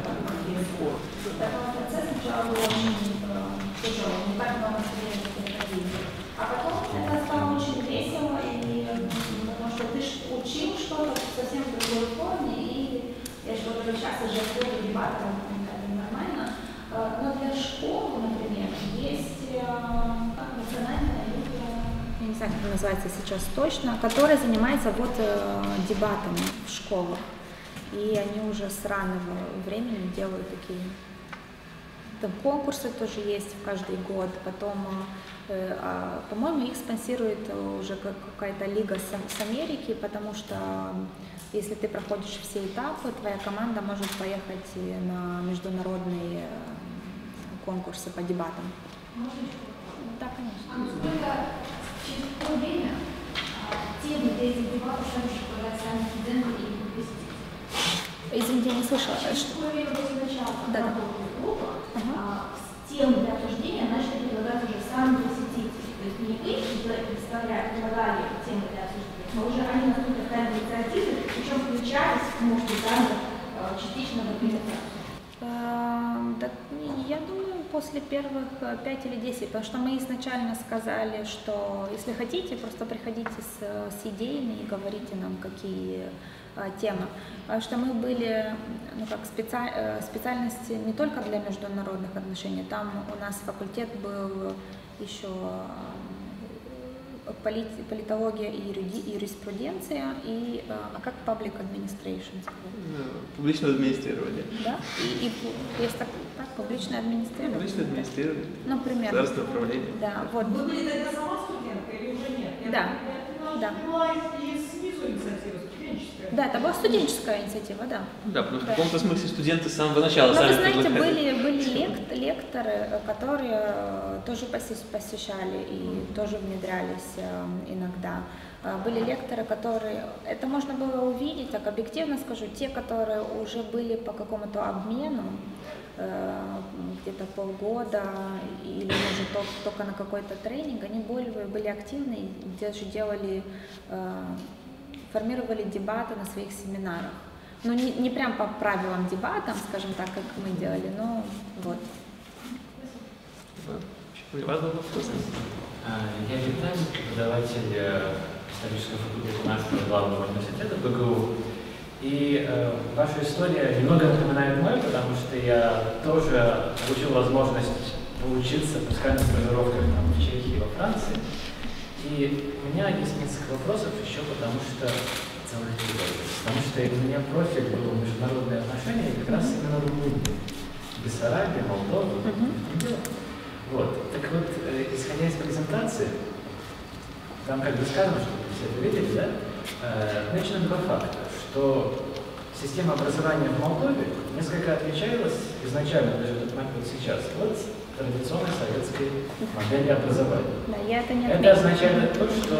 такой процесс сначала был очень тяжелый, не так много студентов приходили. А потом это стало очень весело, и потому что ты учил что-то совсем в другой форме, и я же говорю, сейчас уже в дебатах нормально. Но для школы, например, есть национальная группа, я не знаю, как она называется сейчас точно, которая занимается вот дебатами в школах. И они уже с раннего времени делают такие, там конкурсы тоже есть в каждый год. Потом, по-моему, их спонсирует уже какая-то лига с Америки, потому что если ты проходишь все этапы, твоя команда может поехать на международные конкурсы по дебатам. Да, конечно. А насколько через какое время темы для этих дебатов стали предлагать сами студенты и посетители? Извините, я не слышала. Какое время после начала работы группы темы для обсуждения начали предлагать уже сами посетители? То есть не вы предлагали темы для обсуждения, но уже они настолько стали инициативны, причем включались, может быть, даже частично в организацию. Я думаю, после первых 5 или 10, потому что мы изначально сказали, что если хотите, просто приходите с идеями и говорите нам, какие темы. Потому что мы были, ну, как специальности не только для международных отношений, там у нас факультет был еще политология и юриспруденция, и как public administration? Публичное администрирование. Да? И есть так, публичное администрирование. Публичное администрирование. Ну, примерно. Государственное управление. Да, вот. Вы были тогда сама студентка или уже нет? Да. Да. Была и снизу инициатива студенческая. Да, это была студенческая инициатива, да. Да, потому что в каком-то смысле студенты с самого начала Но сами вы знаете, предлагали. были лекторы, которые тоже посещали и тоже внедрялись иногда. Были лекторы, которые, это можно было увидеть, так объективно скажу, те, которые уже были по какому-то обмену, где-то полгода или может только на какой-то тренинг, они были активны и даже делали, формировали дебаты на своих семинарах. Ну, не прям по правилам дебатам, скажем так, как мы делали, но вот. Очень важный вопрос. Я Виталий, преподаватель исторического факультета нашего главного университета БГУ. И ваша история немного напоминает мою, потому что я тоже получил возможность поучиться, пускай на стажировках там, в Чехии, во Франции. И у меня есть несколько вопросов еще, потому что целых потому что у меня профиль был международные отношения, и как раз именно Румыния, Бессарабия, Молдова. Вот. Так вот, исходя из презентации, там как бы сказано, что вы все это видели, да? Начнем два факта, что система образования в Молдове несколько отличалась изначально, даже в этот момент вот сейчас, от традиционной советской модели образования. Да, я это не это означает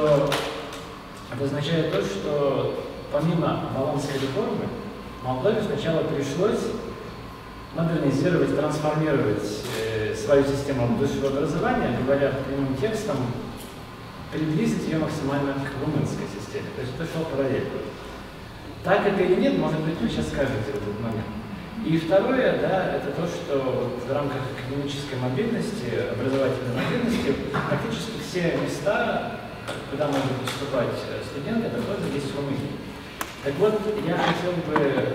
то, что помимо Болонской реформы, Молдове сначала пришлось модернизировать, трансформировать свою систему высшего образования, говоря прямым текстом, приблизить ее максимально к румынской системе. То есть это шло параллельно. Так это или нет, может быть, вы сейчас скажете в этот момент. И второе, да, это то, что в рамках академической мобильности, образовательной мобильности, практически все места, куда могут поступать студенты, это тоже есть в Румынии. Так вот, я хотел бы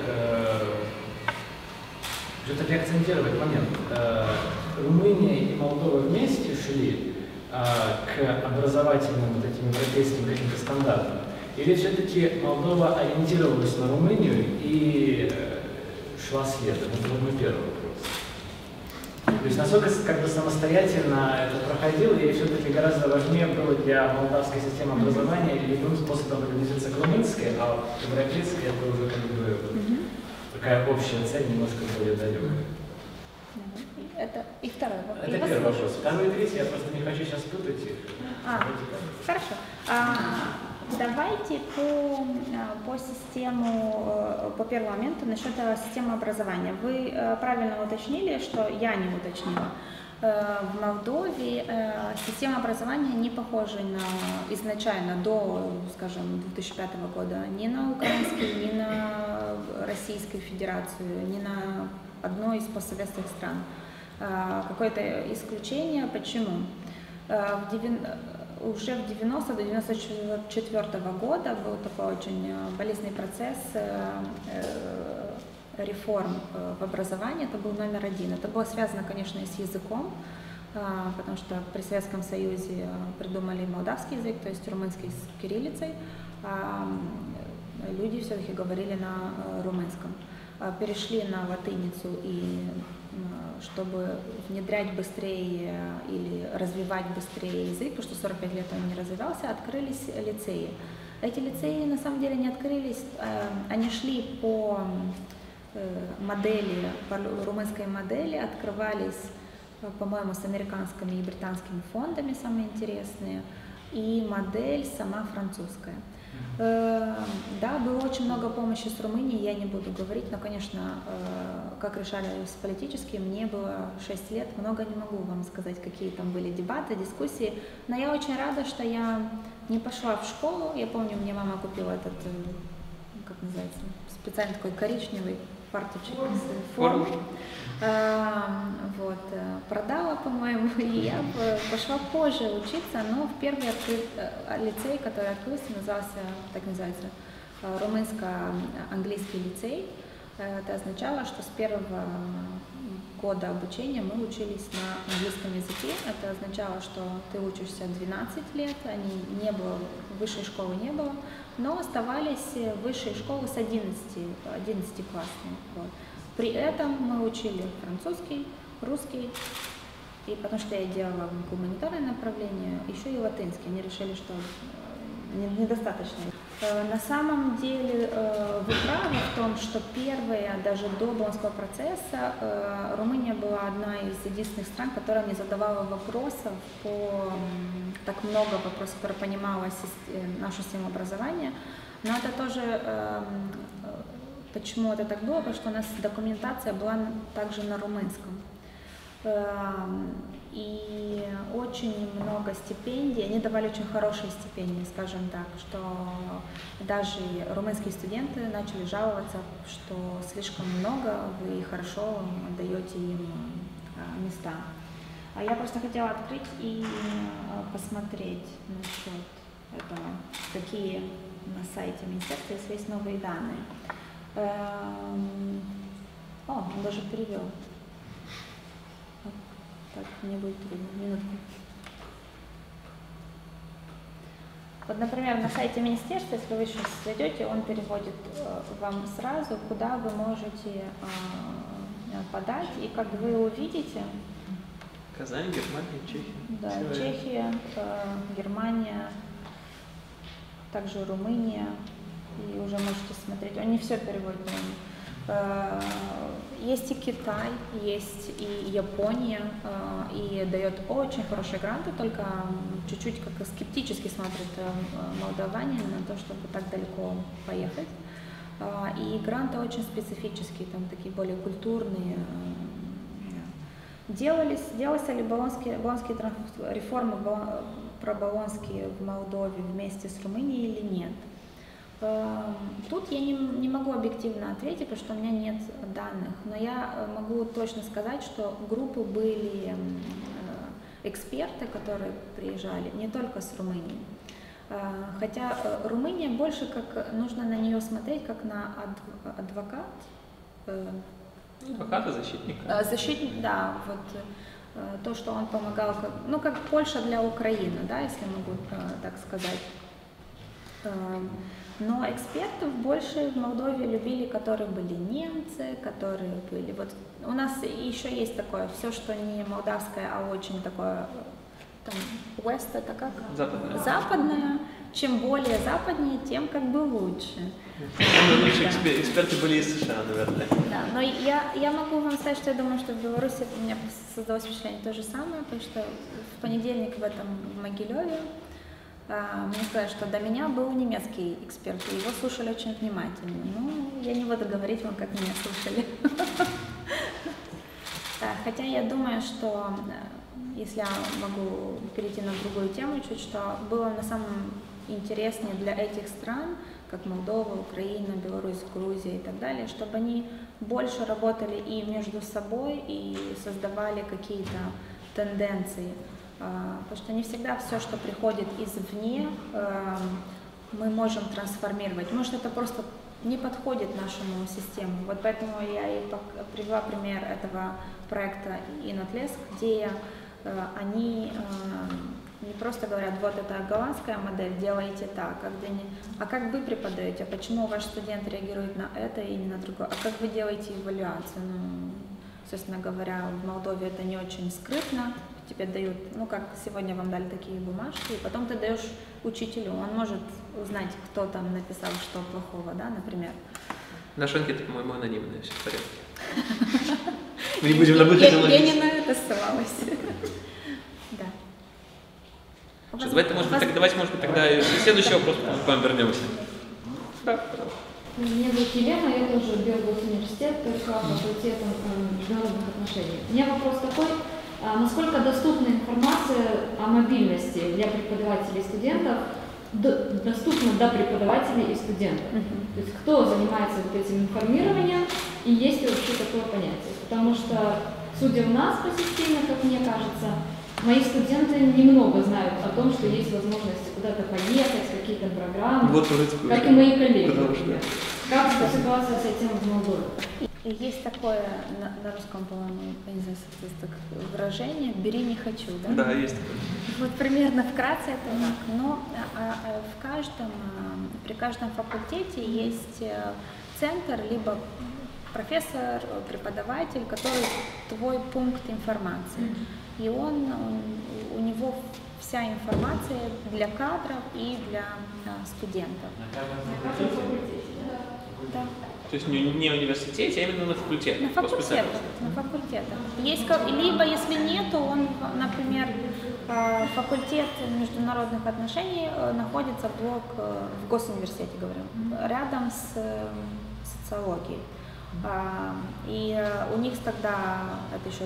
все-таки акцентировать момент. Румыния и Молдова вместе шли к образовательным вот этим европейским каким-то стандартам? Или все-таки Молдова ориентировалась на Румынию и шла следом? Это вот мой первый вопрос. То есть насколько как бы самостоятельно это проходило, или все-таки гораздо важнее было для молдавской системы образования или любым способом приблизиться к румынской, а европейской это уже как бы такая общая цель, немножко более далекая. Это и второй вопрос. Это первый вопрос. Второй и третий, я просто не хочу сейчас путать их. Хорошо. Давайте по систему, по первому моменту, насчет системы образования. Вы правильно уточнили, что я не уточнила. В Молдове система образования не похожа изначально до, скажем, 2005 года ни на украинскую, ни на Российскую Федерацию, ни на одну из постсоветских стран. Какое-то исключение. Почему? Уже в 90 до 94 года был такой очень болезненный процесс реформ в образовании. Это был номер один. Это было связано, конечно, и с языком, потому что при Советском Союзе придумали молдавский язык, то есть румынский с кириллицей. Люди все-таки говорили на румынском. Перешли на латыницу, и чтобы внедрять быстрее или развивать быстрее язык, потому что 45 лет он не развивался, открылись лицеи. Эти лицеи на самом деле не открылись, они шли по модели, по румынской модели, открывались, по-моему, с американскими и британскими фондами, самые интересные, и модель сама французская. Да, было очень много помощи с Румынией, я не буду говорить, но, конечно, как решались политически, мне было 6 лет, много не могу вам сказать, какие там были дебаты, дискуссии, но я очень рада, что я не пошла в школу. Я помню, мне мама купила этот, как называется, специально такой коричневый фарточек, форму. Вот, продала, по-моему, и я пошла позже учиться, но в первый лицей, который открылся, так называется, румынско-английский лицей. Это означало, что с первого года обучения мы учились на английском языке. Это означало, что ты учишься 12 лет, не было, высшей школы не было, но оставались высшие школы с 11-классные. Вот. При этом мы учили французский, русский, и потому что я делала гуманитарное направление, еще и латынский. Они решили, что недостаточно. На самом деле вы правы в том, что первые, даже до Болонского процесса, Румыния была одна из единственных стран, которая не задавала вопросов так много вопросов, которые понимала нашу систему образования. Но это тоже... Почему это так было? Потому что у нас документация была также на румынском. И очень много стипендий, они давали очень хорошие стипендии, скажем так, что даже румынские студенты начали жаловаться, что слишком много, вы хорошо даете им места. Я просто хотела открыть и посмотреть насчет этого, какие на сайте министерства, если есть новые данные. Он даже перевел. Так, мне будет трудно. Минутку. Вот, например, на сайте министерства, если вы сейчас зайдете, он переводит вам сразу, куда вы можете подать, и как вы увидите... Казань, Германия, Чехия. Да, Чехия, Германия, также Румыния, и уже можете смотреть, он не все переводит, есть и Китай, есть и Япония, и дает очень хорошие гранты, только чуть-чуть как скептически смотрят молдаване на то, чтобы так далеко поехать. И гранты очень специфические, там такие более культурные. Делались ли болонские реформы проболонские в Молдове вместе с Румынией или нет? Тут я не могу объективно ответить, потому что у меня нет данных, но я могу точно сказать, что группы были эксперты, которые приезжали не только с Румынии. Хотя Румыния больше как нужно на нее смотреть как на адвокат. Адвоката, защитника. Защитник, да, вот то, что он помогал, как Польша для Украины, да, если могу так сказать. Но экспертов больше в Молдове любили, которые были немцы, которые были... Вот у нас еще есть такое, все, что не молдавское, а очень такое, там, West, это как? Западное. Западное. Чем более западнее, тем как бы лучше. Самые лучшие эксперты были из США, наверное. Да, но я могу вам сказать, что я думаю, что в Беларуси у меня создалось впечатление то же самое, потому что в понедельник в Могилеве мне сказали, что до меня был немецкий эксперт, и его слушали очень внимательно. Ну, я не буду говорить вам, как меня слушали. Хотя я думаю, что, если я могу перейти на другую тему чуть, что было на самом интереснее для этих стран, как Молдова, Украина, Беларусь, Грузия и так далее, чтобы они больше работали и между собой, и создавали какие-то тенденции. Потому что не всегда все, что приходит извне, мы можем трансформировать. Может, это просто не подходит нашему системе. Вот поэтому я и привела пример этого проекта Inotlesc, где они не просто говорят, вот это голландская модель, делайте так, а как вы преподаете, почему ваш студент реагирует на это и не на другое, а как вы делаете эвалюацию. Собственно говоря, в Молдове это не очень скрытно, тебе дают, как сегодня вам дали такие бумажки, и потом ты даешь учителю, он может узнать, кто там написал что плохого, да, например. Наша анкета, по-моему, анонимная, все в порядке. Мы не будем набухать. Я не на это ссылалась. Да. Давайте, может быть, тогда следующий вопрос к вам вернемся. Да, пожалуйста. Меня зовут Елена, я тоже Белгород-университет, только факультетом международных отношений. У меня вопрос такой, насколько доступна информация о мобильности для преподавателей и студентов, доступна до преподавателей и студентов? То есть кто занимается вот этим информированием и есть ли вообще такое понятие? Потому что, судя в нас по системе, как мне кажется, мои студенты немного знают о том, что есть возможность куда-то поехать, какие-то программы, вот, как и мои коллеги. Как ситуация с этим в Молдове? Есть такое на русском, по-моему, я не знаю, выражение «бери, не хочу», да? Да, есть такое. Вот примерно вкратце это так. Но при каждом факультете есть центр, либо профессор, преподаватель, который твой пункт информации. И у него вся информация для кадров и для студентов. На каждом факультете, да? То есть не в университете, а именно на факультетах? На факультетах. Есть, либо, если нет, то он, например, факультет международных отношений находится в госуниверситете, говорю, рядом с социологией. И у них тогда, это еще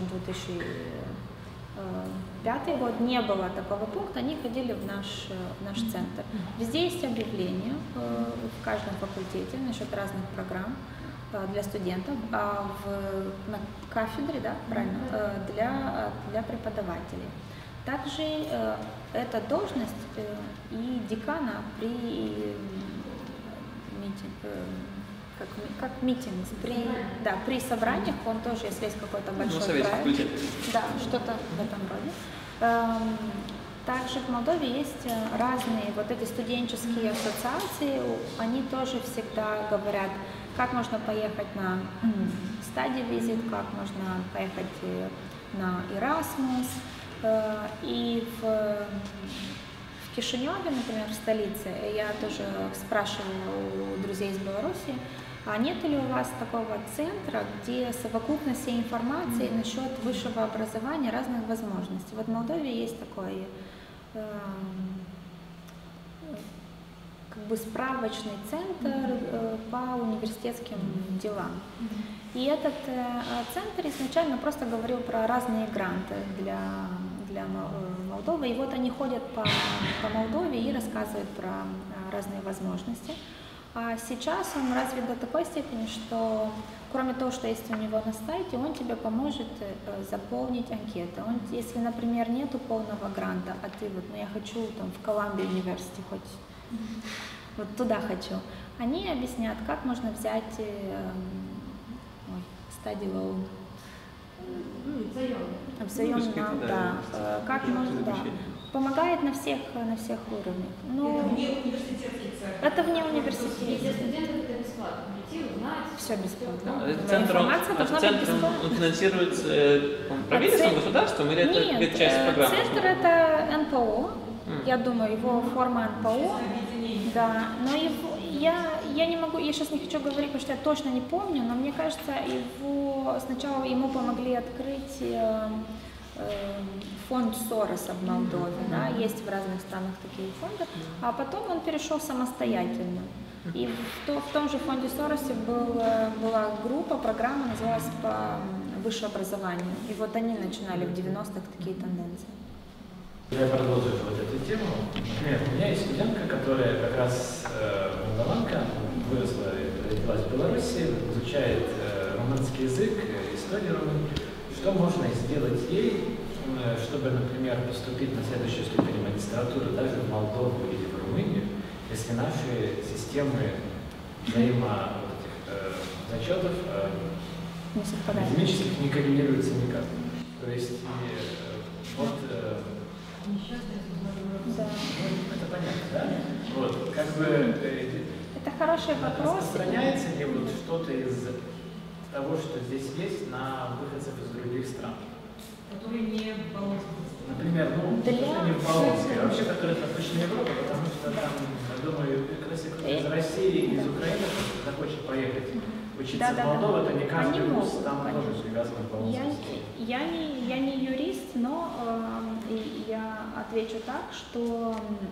2005 год, не было такого пункта, они ходили в наш центр. Везде есть объявления в каждом факультете насчет разных программ. для студентов, а на кафедре, да, правильно, для преподавателей. Также эта должность и декана при при собраниях, он тоже, если есть какой-то большой проект, да, что-то в этом роде. Также в Молдове есть разные вот эти студенческие ассоциации, они тоже всегда говорят, как можно поехать на study visit, как можно поехать на Erasmus. И в Кишиневе, например, в столице, я тоже спрашивала у друзей из Беларуси, а нет ли у вас такого центра, где совокупность всей информации насчет высшего образования, разных возможностей? Вот в Молдове есть такой как бы справочный центр по университетским делам. И этот центр изначально просто говорил про разные гранты для Молдовы. И вот они ходят по Молдове и рассказывают про разные возможности. А сейчас он развит до такой степени, что кроме того, что есть у него на сайте, он тебе поможет заполнить анкеты. Если, например, нету полного гранта, а ты вот, я хочу там в Колумбия университете хоть, вот туда хочу, они объяснят, как можно взять study loan. Как можно, да. Помогает на всех уровнях. Но вне университетский центр. Это вне университета. Для студентов это бесплатно. Прийти, узнать. Все бесплатно. Центр он финансируется правительством, государством или это часть программы? Центр это НПО. Я думаю, его форма НПО. Да, но я не могу, я сейчас не хочу говорить, потому что я точно не помню, но мне кажется, сначала ему помогли открыть фонд Сороса в Молдове, да, есть в разных странах такие фонды, а потом он перешел самостоятельно. И в том же фонде Сороса была группа, программа, называлась по высшему образованию. И вот они начинали в 90-х такие тенденции. Я продолжу вот эту тему. Например, у меня есть студентка, которая как раз молдаванка, выросла и родилась в Беларуси, изучает румынский язык, историю Румынии. Что можно сделать ей, чтобы, например, поступить на следующую ступень магистратуры даже в Молдову или в Румынию, если наши системы зачетов академических не коррелируются никак? То есть вот... Это понятно, да? Вот, как бы... Это хороший вопрос. Распространяется ли вот что-то из того, что здесь есть, на выходцев из других стран? Которые не в Болонской. Например, не в Болонской, а вообще, которые в Восточной Европе, потому что там, я думаю, если кто-то из России, из Украины захочет поехать учиться в Молдову, то не каждый вуз там тоже привязан к Болонской. Я не юрист, но я отвечу так, что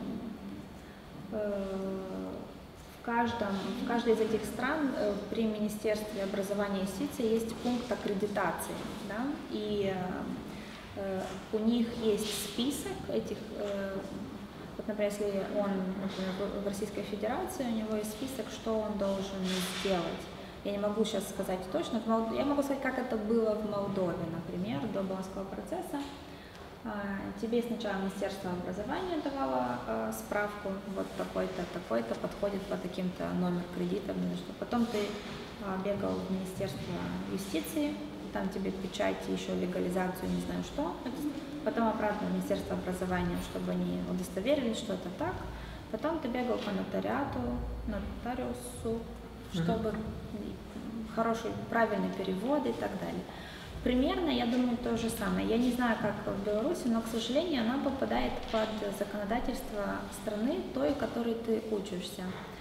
в каждой из этих стран при Министерстве образования и юстиции есть пункт аккредитации, да, и у них есть список этих, вот, например, если он, например, в Российской Федерации, у него есть список, что он должен сделать. Я не могу сейчас сказать точно, я могу сказать, как это было в Молдове, например, до Болонского процесса. Тебе сначала Министерство образования давало справку, вот такой-то, такой-то, подходит по таким-то номер кредита, потом ты бегал в Министерство юстиции, там тебе печать, еще легализацию, не знаю что, потом обратно в Министерство образования, чтобы они удостоверились, что это так, потом ты бегал по нотариусу, чтобы хороший, правильный перевод и так далее. Примерно, я думаю, то же самое. Я не знаю, как в Беларуси, но, к сожалению, она попадает под законодательство страны, той, в которой ты учишься.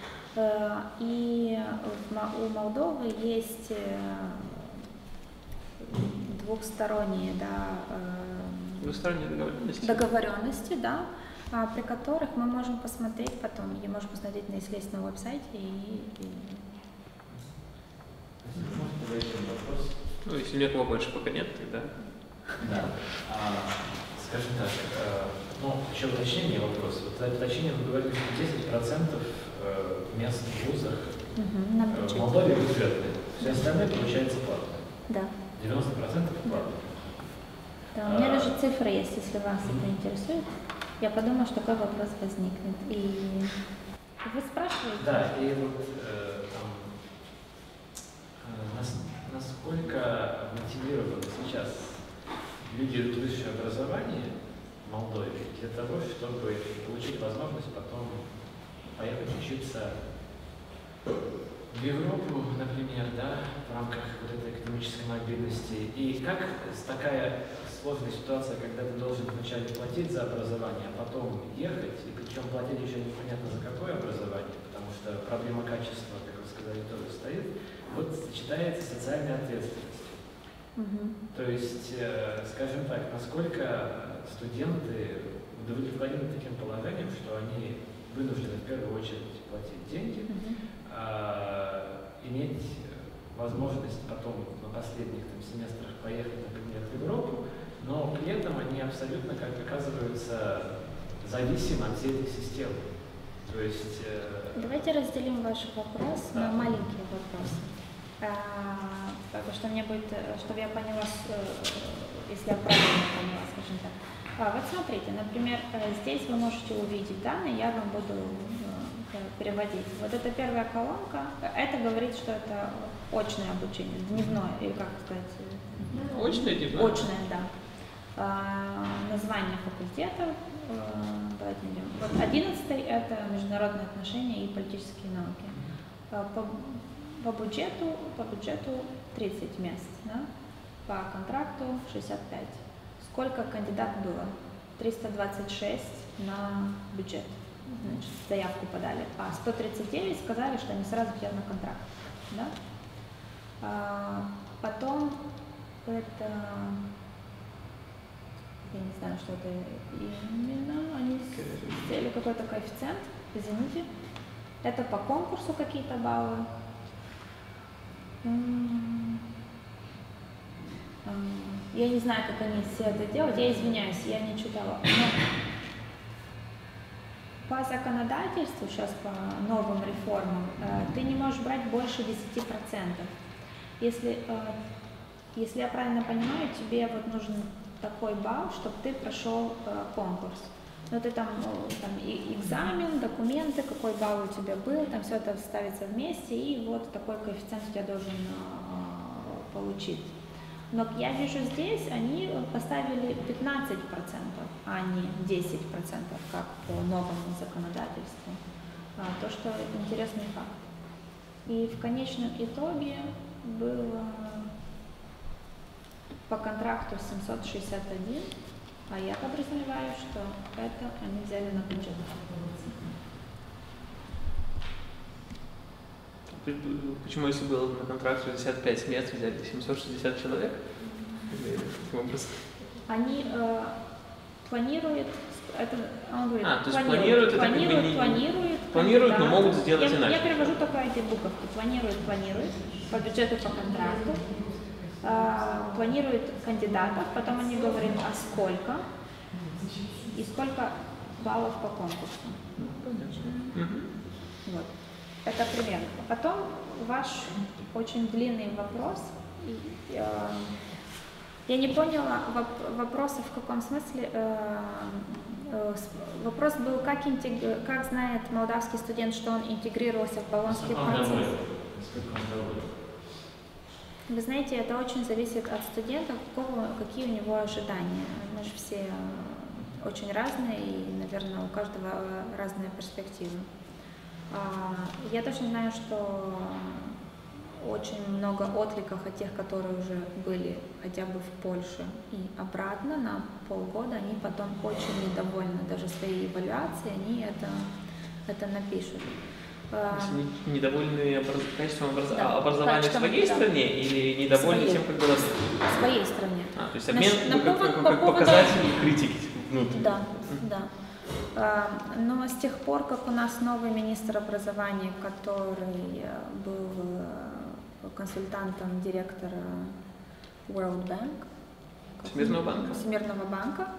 И у Молдовы есть двухсторонние договоренности, да, при которых мы можем посмотреть потом, и можем посмотреть, если есть на веб-сайте. Ну, если никого больше пока нет, тогда... Да. Скажем так, еще уточнение вопрос. Вот за уточнение вы говорите, что 10% мест в вузах в Молдове бюджетные. Все остальное получается платно. Да. 90% платно. Да, у меня даже цифры есть, если вас это интересует. Я подумала, что такой вопрос возникнет. И вы спрашиваете? Да, и вот насколько мотивированы сейчас люди идут высшее образование в Молдове для того, чтобы получить возможность потом поехать учиться в Европу, например, да, в рамках вот этой экономической мобильности. И как такая сложная ситуация, когда ты должен вначале платить за образование, а потом ехать, и причем платить еще непонятно за какое образование, потому что проблема качества, как вы сказали, тоже стоит, вот сочетается социальная ответственность. То есть, скажем так, насколько студенты удовлетворены таким положением, что они вынуждены в первую очередь платить деньги, иметь возможность потом на последних семестрах поехать, например, в Европу, но при этом они абсолютно, как оказываются, зависимы от всей этой системы. То есть... Давайте разделим ваш вопрос на маленькие вопросы. Что мне будет, чтобы я поняла, если я правильно поняла, скажем так. Вот смотрите, например, здесь вы можете увидеть данные, я вам буду переводить. Вот эта первая колонка, это говорит, что это очное обучение, дневное, или как сказать? Очное, дневное? Очное, да. Название факультетов. Давайте идем. Вот 11-й это международные отношения и политические науки. По бюджету 30 мест, да? По контракту 65. Сколько кандидат было? 326 на бюджет. Значит, заявку подали, а 139 сказали, что они сразу хотят на контракт. Да? Потом это, я не знаю, что это именно, они сделали какой-то коэффициент, извините. Это по конкурсу какие-то баллы. Я не знаю, как они все это делают, я извиняюсь, я не читала. Но по законодательству, сейчас по новым реформам, ты не можешь брать больше 10%. Если я правильно понимаю, тебе вот нужен такой балл, чтобы ты прошел конкурс. Но ты там экзамен, документы, какой балл у тебя был, там все это ставится вместе, и вот такой коэффициент у тебя должен получить. Но я вижу здесь, они поставили 15%, а не 10%, как по новому законодательству. То, что интересный факт. И в конечном итоге было по контракту 761, а я подразумеваю, что это они взяли на бюджет. Почему, если было на контракт 65 мест, взяли 760 человек? Они планируют, это, он говорит, то есть планируют, но могут сделать иначе. Я перевожу только эти буковки. Планируют по бюджету, по контракту, планируют кандидатов, потом они говорят, а сколько и сколько баллов по конкурсу. Вот. Это примерно. Потом ваш очень длинный вопрос. Я не поняла вопроса в каком смысле. Вопрос был, как знает молдавский студент, что он интегрировался в болонский процесс. Вы знаете, это очень зависит от студента, какие у него ожидания. Мы же все очень разные, и, наверное, у каждого разные перспективы. Я точно знаю, что очень много откликов от тех, которые уже были хотя бы в Польше и обратно на полгода, они потом очень недовольны даже своей эвалюацией, они это напишут. Недовольны качеством образования в своей стране или недовольны тем, как было в своей стране. То есть обмен показателей критики внутренней. Да. Но с тех пор, как у нас новый министр образования, который был консультантом директора World Bank, Всемирного банка,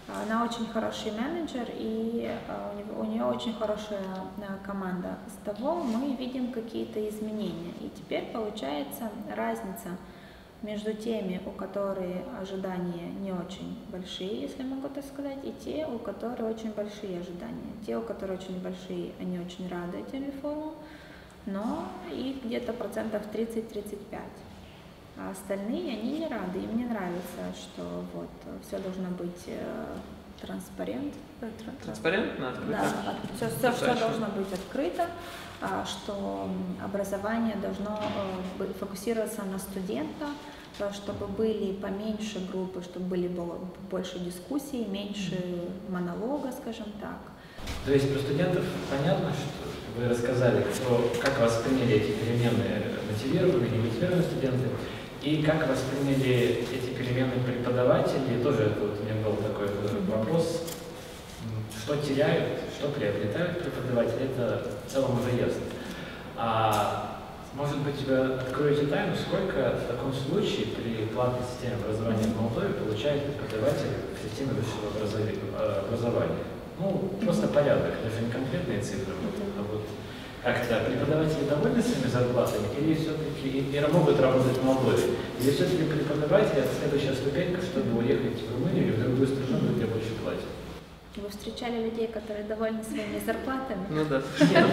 Она очень хороший менеджер, и у нее очень хорошая команда. С того мы видим какие-то изменения. И теперь получается разница между теми, у которых ожидания не очень большие, если могу так сказать, и те, у которых очень большие ожидания. Те, у которых очень большие, они очень рады этим реформам, но их где-то процентов 30-35. А остальные, они не рады, им не нравится, что вот все должно быть транспарентно, открыто. Да, все должно быть открыто, что образование должно фокусироваться на студентах, чтобы были поменьше группы, чтобы были больше дискуссий, меньше монолога, скажем так. То есть про студентов понятно, что вы рассказали, как восприняли эти перемены мотивированные, немотивированные студенты, и как восприняли эти перемены преподаватели. Тоже это вот у меня был такой вопрос, что теряют, что приобретают преподаватели, это в целом уже ясно. Может быть, вы откроете тайну, сколько в таком случае при платной системе образования в Молдове получает преподаватель в системе высшего образования? Ну, просто порядок, даже не конкретные цифры, а вот как-то преподаватели довольны своими зарплатами, или все-таки и могут работать в Молдове, или все-таки преподаватели это следующая ступенька, чтобы уехать в Румынию или в другую страну, где больше платят? Вы встречали людей, которые довольны своими зарплатами? Ну да.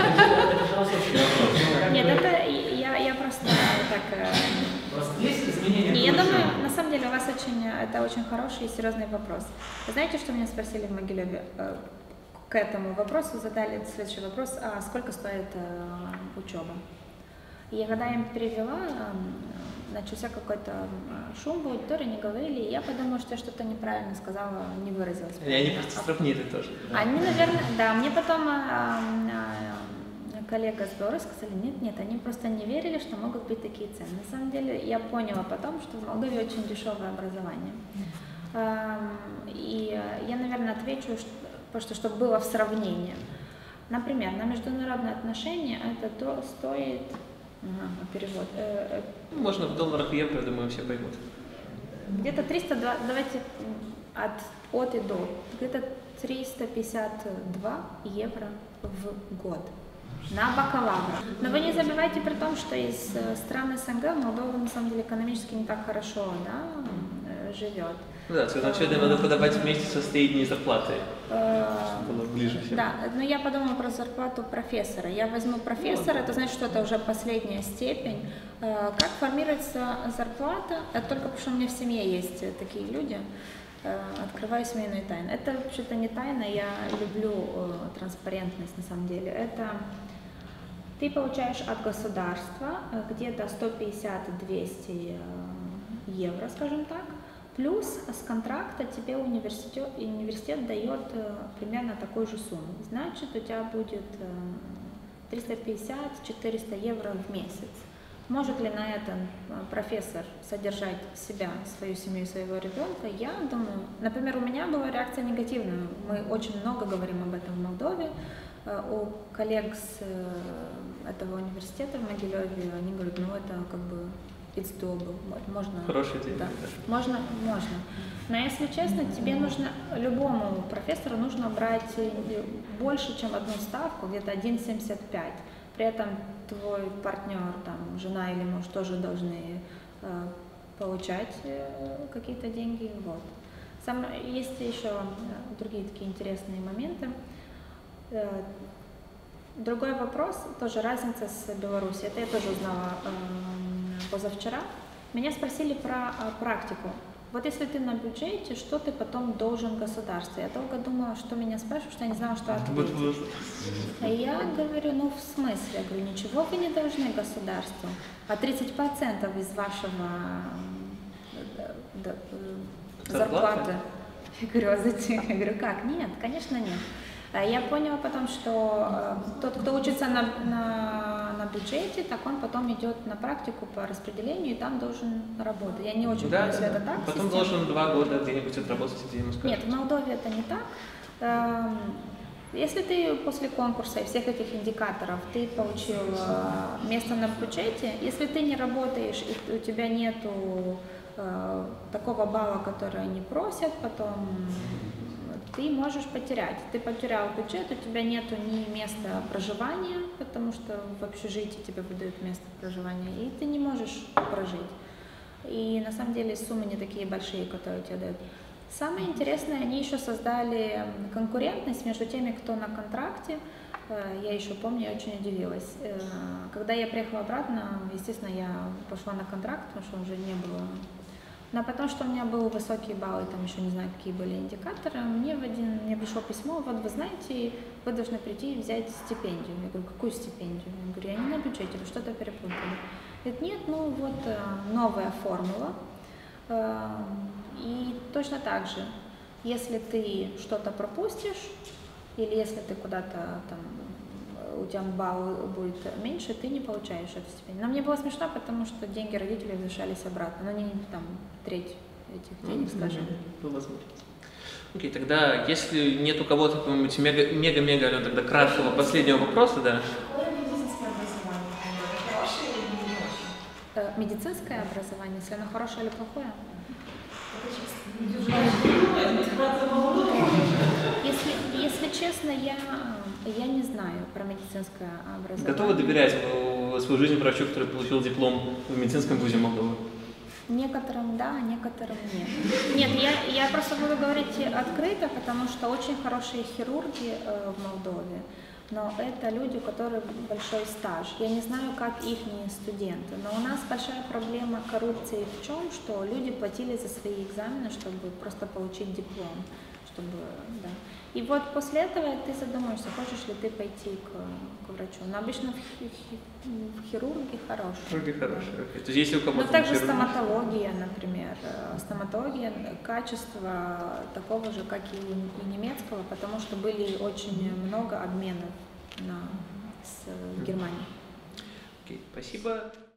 Нет, это я просто так... Просто есть изменения? Я думаю, на самом деле у вас это очень хороший и серьезный вопрос. Вы знаете, что меня спросили в Могилеве? К этому вопросу задали следующий вопрос: а сколько стоит учеба? И когда я им перевела, начался какой-то шум в аудитории, они говорили, и я подумала, что я что-то неправильно сказала, не выразилась. И они просто сравнили тоже. Они, наверное, да, мне потом коллега с Беларуси сказали, нет, они просто не верили, что могут быть такие цены. На самом деле я поняла потом, что в Молдове очень дешевое образование. И я, наверное, отвечу, просто чтобы было в сравнении. Например, на международные отношения это стоит... перевод. Можно в долларах, евро, думаю, все поймут. Где-то 302, давайте от и до, где-то 352 евро в год на бакалавра. Но вы не забывайте при том, что из стран СНГ Молдова на самом деле экономически не так хорошо, да, живет. Да, значит, надо подавать вместе со средней зарплатой, чтобы было ближе всем. Да, но я подумала про зарплату профессора. Я возьму профессора, это значит, что это уже последняя степень. Как формируется зарплата? Это только потому, что у меня в семье есть такие люди. Открываю семейную тайну. Это вообще-то не тайна, я люблю транспарентность на самом деле. Это ты получаешь от государства где-то 150-200 евро, скажем так. Плюс с контракта тебе университет дает примерно такую же сумму. Значит, у тебя будет 350-400 евро в месяц. Может ли на этом профессор содержать себя, свою семью, своего ребенка? Я думаю, например, у меня была реакция негативная. Мы очень много говорим об этом в Молдове. У коллег с этого университета в Могилеве, они говорят, ну это как бы it's doable, можно. Хороший день. Да. Можно. Но если честно, тебе нужно, любому профессору нужно брать больше, чем одну ставку, где-то 1,75. При этом твой партнер, там, жена или муж тоже должны получать какие-то деньги. Вот. Есть еще другие такие интересные моменты. Другой вопрос, тоже разница с Беларусью. Это я тоже узнала позавчера. Меня спросили про практику. Вот если ты на бюджете, что ты потом должен государству? Я долго думала, что меня спрашивают, что я не знала, что ответить. А я говорю, ну в смысле? Я говорю, ничего вы не должны государству. А 30% из вашего зарплаты. Я говорю, а зачем? Я говорю, как? Нет, конечно нет. Я поняла потом, что тот, кто учится на бюджете, так он потом идет на практику по распределению и там должен работать. Я не очень понимаю, если это так. Потом должен 2 года где-нибудь отработать, где ему скажут. Нет, в Молдове это не так. Если ты после конкурса и всех этих индикаторов ты получил место на бюджете, если ты не работаешь и у тебя нету такого балла, который они просят, потом ты можешь потерять. Ты потерял бюджет, у тебя нету ни места проживания, потому что в общежитии тебе выдают место проживания, и ты не можешь прожить. И на самом деле суммы не такие большие, которые тебе дают. Самое интересное, они еще создали конкурентность между теми, кто на контракте. Я еще помню, я очень удивилась. Когда я приехала обратно, естественно, я пошла на контракт, потому что уже не было. Но потому что у меня были высокие баллы, там еще не знаю, какие были индикаторы, мне пришло письмо, вот вы знаете, вы должны прийти и взять стипендию. Я говорю, какую стипендию? Я говорю, я не на бюджете, вы что-то перепутали. Говорит, нет, ну вот новая формула. И точно так же, если ты что-то пропустишь, или если ты куда-то там, у тебя балл будет меньше, ты не получаешь эту стипендию. Но мне было смешно, потому что деньги родителей возвращались обратно, но не там треть этих денег, скажем. Окей, тогда если нет у кого-то какого-нибудь мега-мега, Алена, тогда краткого последнего вопроса, да? Медицинское образование, если оно хорошее или плохое? Если честно, я не знаю про медицинское образование. Готовы доверять свою жизнь врачу, который получил диплом в медицинском вузе Молдовы? Некоторым да, некоторым нет. Нет, я просто буду говорить открыто, потому что очень хорошие хирурги в Молдове, но это люди, у которых большой стаж. Я не знаю, как их студенты, но у нас большая проблема коррупции в чем, что люди платили за свои экзамены, чтобы просто получить диплом, чтобы, да. И вот после этого ты задумаешься, хочешь ли ты пойти к врачу. Но обычно в хирурге хорошие. Хирурги хорошие. То есть, если у кого-то также стоматология, например. Стоматология качества такого же, как и немецкого, потому что были очень много обменов с Германией. Окей, спасибо.